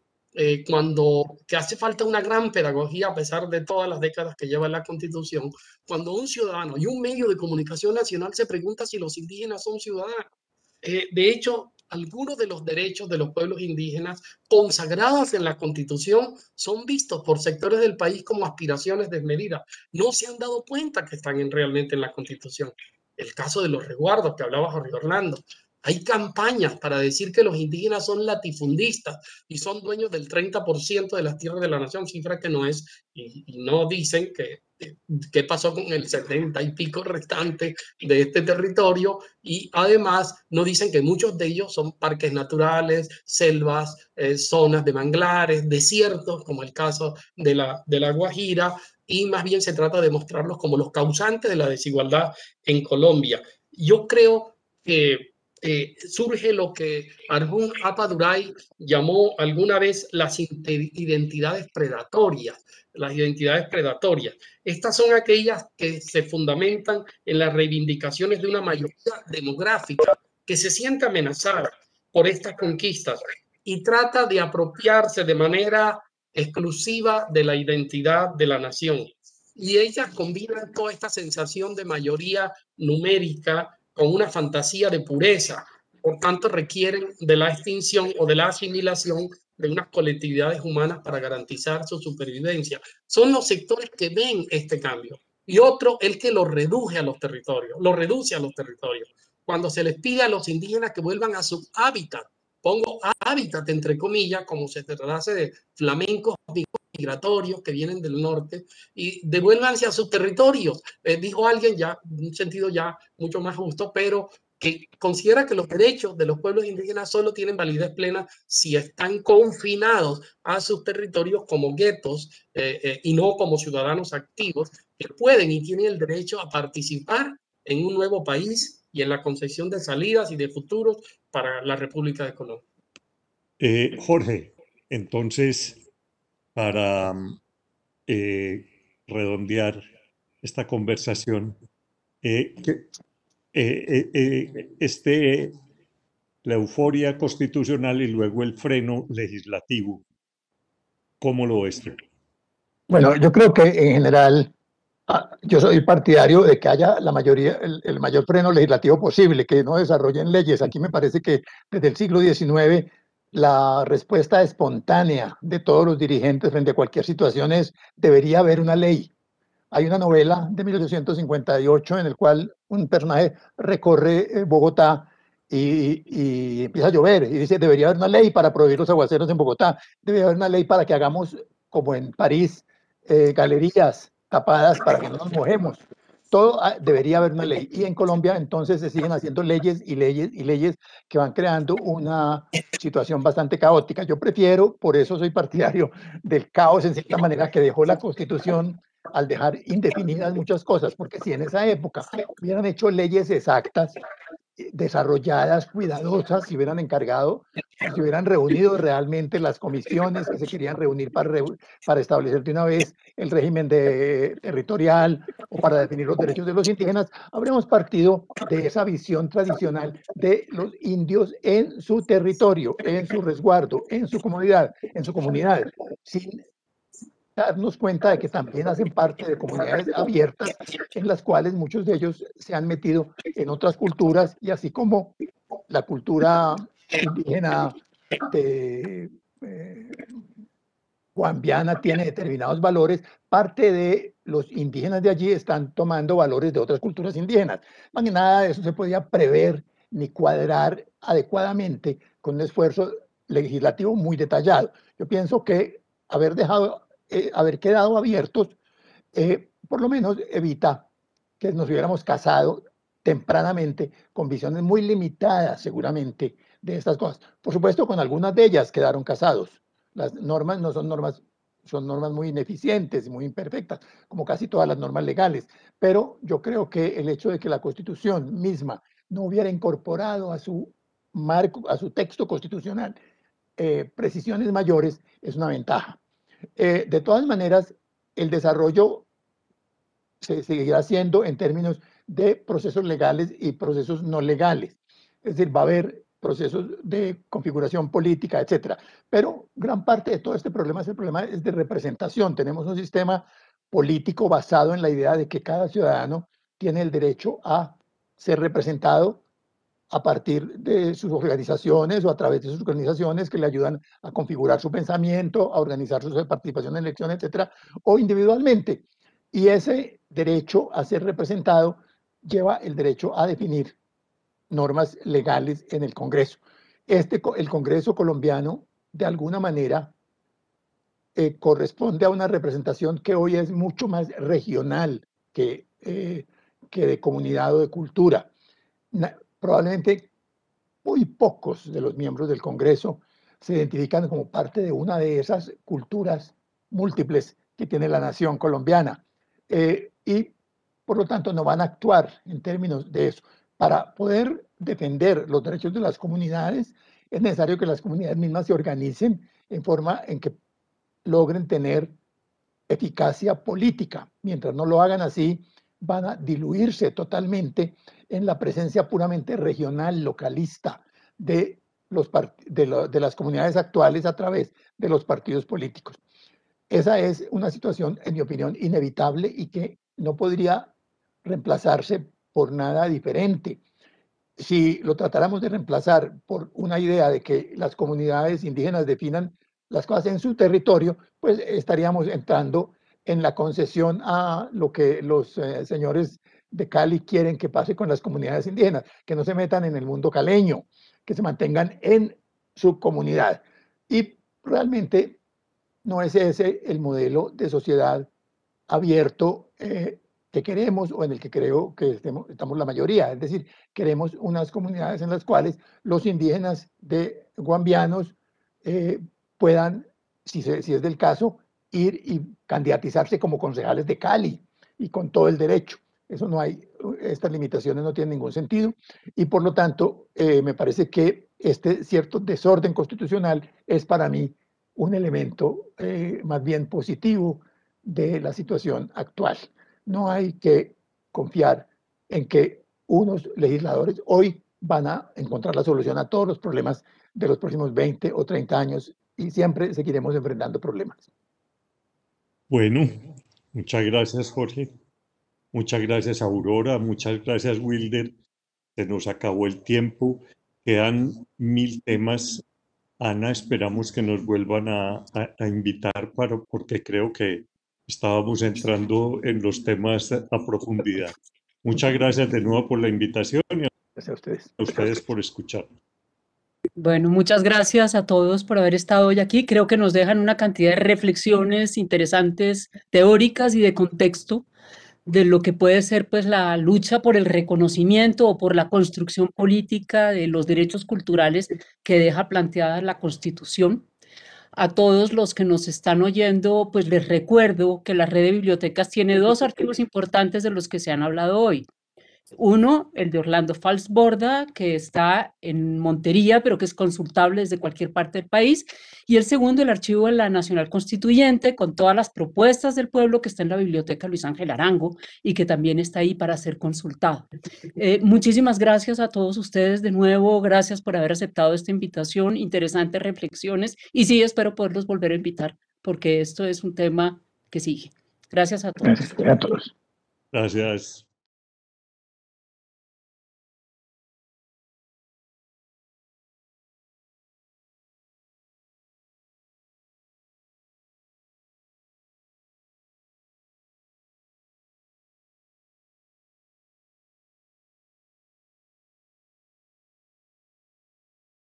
S4: cuando que hace falta una gran pedagogía a pesar de todas las décadas que lleva la Constitución, cuando un ciudadano y un medio de comunicación nacional se pregunta si los indígenas son ciudadanos. De hecho, algunos de los derechos de los pueblos indígenas consagrados en la Constitución son vistos por sectores del país como aspiraciones desmedidas. No se han dado cuenta que están realmente en la Constitución. El caso de los resguardos que hablaba Jorge Orlando. Hay campañas para decir que los indígenas son latifundistas y son dueños del 30% de las tierras de la nación, cifra que no es, y no dicen qué pasó con el 70 y pico restante de este territorio, y además no dicen que muchos de ellos son parques naturales, selvas, zonas de manglares, desiertos, como el caso de la Guajira, y más bien se trata de mostrarlos como los causantes de la desigualdad en Colombia. Yo creo que surge lo que Arjun Appadurai llamó alguna vez las identidades predatorias. Las identidades predatorias. Estas son aquellas que se fundamentan en las reivindicaciones de una mayoría demográfica que se siente amenazada por estas conquistas y trata de apropiarse de manera exclusiva de la identidad de la nación. Y ellas combinan toda esta sensación de mayoría numérica con una fantasía de pureza. Por tanto, requieren de la extinción o de la asimilación de unas colectividades humanas para garantizar su supervivencia. Son los sectores que ven este cambio. Y otro, el que lo reduce a los territorios, lo reduce a los territorios. Cuando se les pide a los indígenas que vuelvan a su hábitat, pongo hábitat entre comillas, como se tratase de flamencos migratorios que vienen del norte, y devuélvanse a sus territorios. Dijo alguien ya, en un sentido ya mucho más justo, pero que considera que los derechos de los pueblos indígenas solo tienen validez plena si están confinados a sus territorios como guetos y no como ciudadanos activos que pueden y tienen el derecho a participar en un nuevo país y en la concepción de salidas y de futuros para la República de Colombia.
S2: Jorge, entonces, para redondear esta conversación, la euforia constitucional y luego el freno legislativo, ¿cómo lo ves tú?
S5: Bueno, yo creo que en general yo soy partidario de que haya la mayoría, el mayor freno legislativo posible, que no desarrollen leyes. Aquí me parece que desde el siglo XIX la respuesta espontánea de todos los dirigentes frente a cualquier situación es: debería haber una ley. Hay una novela de 1858 en el cual un personaje recorre Bogotá y empieza a llover y dice: debería haber una ley para prohibir los aguaceros en Bogotá, debería haber una ley para que hagamos, como en París, galerías tapadas para que no nos mojemos. Todo debería haber una ley. Y en Colombia entonces se siguen haciendo leyes y leyes y leyes que van creando una situación bastante caótica. Yo prefiero, por eso soy partidario del caos en cierta manera que dejó la Constitución al dejar indefinidas muchas cosas, porque si en esa época hubieran hecho leyes exactas, desarrolladas, cuidadosas, se hubieran encargado, se hubieran reunido realmente las comisiones que se querían reunir para establecer de una vez el régimen territorial o para definir los derechos de los indígenas, habríamos partido de esa visión tradicional de los indios en su territorio, en su resguardo, en su comunidad, sin darnos cuenta de que también hacen parte de comunidades abiertas en las cuales muchos de ellos se han metido en otras culturas, y así como la cultura indígena de guambiana tiene determinados valores, parte de los indígenas de allí están tomando valores de otras culturas indígenas. No, nada de eso se podía prever ni cuadrar adecuadamente con un esfuerzo legislativo muy detallado. Yo pienso que haber quedado abiertos, por lo menos evita que nos hubiéramos casado tempranamente con visiones muy limitadas, seguramente, de estas cosas. Por supuesto, con algunas de ellas quedaron casados. Las normas no son normas, son normas muy ineficientes y muy imperfectas, como casi todas las normas legales. Pero yo creo que el hecho de que la Constitución misma no hubiera incorporado a su marco, a su texto constitucional, precisiones mayores, es una ventaja. De todas maneras, el desarrollo se seguirá haciendo en términos de procesos legales y procesos no legales. Es decir, va a haber procesos de configuración política, etcétera. Pero gran parte de todo este problema es de representación. Tenemos un sistema político basado en la idea de que cada ciudadano tiene el derecho a ser representado a partir de sus organizaciones o a través de sus organizaciones que le ayudan a configurar su pensamiento, a organizar su participación en elecciones, etcétera, o individualmente. Y ese derecho a ser representado lleva el derecho a definir normas legales en el Congreso. El Congreso colombiano, de alguna manera, corresponde a una representación que hoy es mucho más regional que de comunidad o de cultura. Probablemente muy pocos de los miembros del Congreso se identifican como parte de una de esas culturas múltiples que tiene la nación colombiana. Y por lo tanto no van a actuar en términos de eso. Para poder defender los derechos de las comunidades, es necesario que las comunidades mismas se organicen en forma en que logren tener eficacia política. Mientras no lo hagan así, van a diluirse totalmente en la presencia puramente regional, localista de las comunidades actuales a través de los partidos políticos. Esa es una situación, en mi opinión, inevitable y que no podría reemplazarse por nada diferente. Si lo tratáramos de reemplazar por una idea de que las comunidades indígenas definan las cosas en su territorio, pues estaríamos entrando en la concesión a lo que los señores de Cali quieren que pase con las comunidades indígenas, que no se metan en el mundo caleño, que se mantengan en su comunidad. Y realmente no es ese el modelo de sociedad abierto que queremos o en el que creo que estamos la mayoría. Es decir, queremos unas comunidades en las cuales los indígenas de guambianos puedan, si es del caso, ir y candidatizarse como concejales de Cali y con todo el derecho. Eso no hay, estas limitaciones no tienen ningún sentido y por lo tanto me parece que este cierto desorden constitucional es para mí un elemento más bien positivo de la situación actual. No hay que confiar en que unos legisladores hoy van a encontrar la solución a todos los problemas de los próximos 20 o 30 años y siempre seguiremos enfrentando problemas.
S2: Bueno, muchas gracias, Jorge. Muchas gracias, Aurora. Muchas gracias, Wilder. Se nos acabó el tiempo. Quedan 1000 temas. Ana, esperamos que nos vuelvan a invitar porque creo que estábamos entrando en los temas a profundidad. Muchas gracias de nuevo por la invitación y
S5: Gracias a ustedes.
S2: a ustedes por escuchar.
S1: Bueno, muchas gracias a todos por haber estado hoy aquí. Creo que nos dejan una cantidad de reflexiones interesantes, teóricas y de contexto de lo que puede ser pues la lucha por el reconocimiento o por la construcción política de los derechos culturales que deja planteada la Constitución. A todos los que nos están oyendo, pues les recuerdo que la red de bibliotecas tiene 2 archivos importantes de los que se han hablado hoy. Uno, el de Orlando Falsborda, que está en Montería, pero que es consultable desde cualquier parte del país. Y el segundo, el archivo de la Nacional Constituyente, con todas las propuestas del pueblo que está en la Biblioteca Luis Ángel Arango y que también está ahí para ser consultado. Muchísimas gracias a todos ustedes de nuevo. Gracias por haber aceptado esta invitación. Interesantes reflexiones. Y sí, espero poderlos volver a invitar, porque esto es un tema que sigue. Gracias a todos.
S5: Gracias a todos.
S2: Gracias.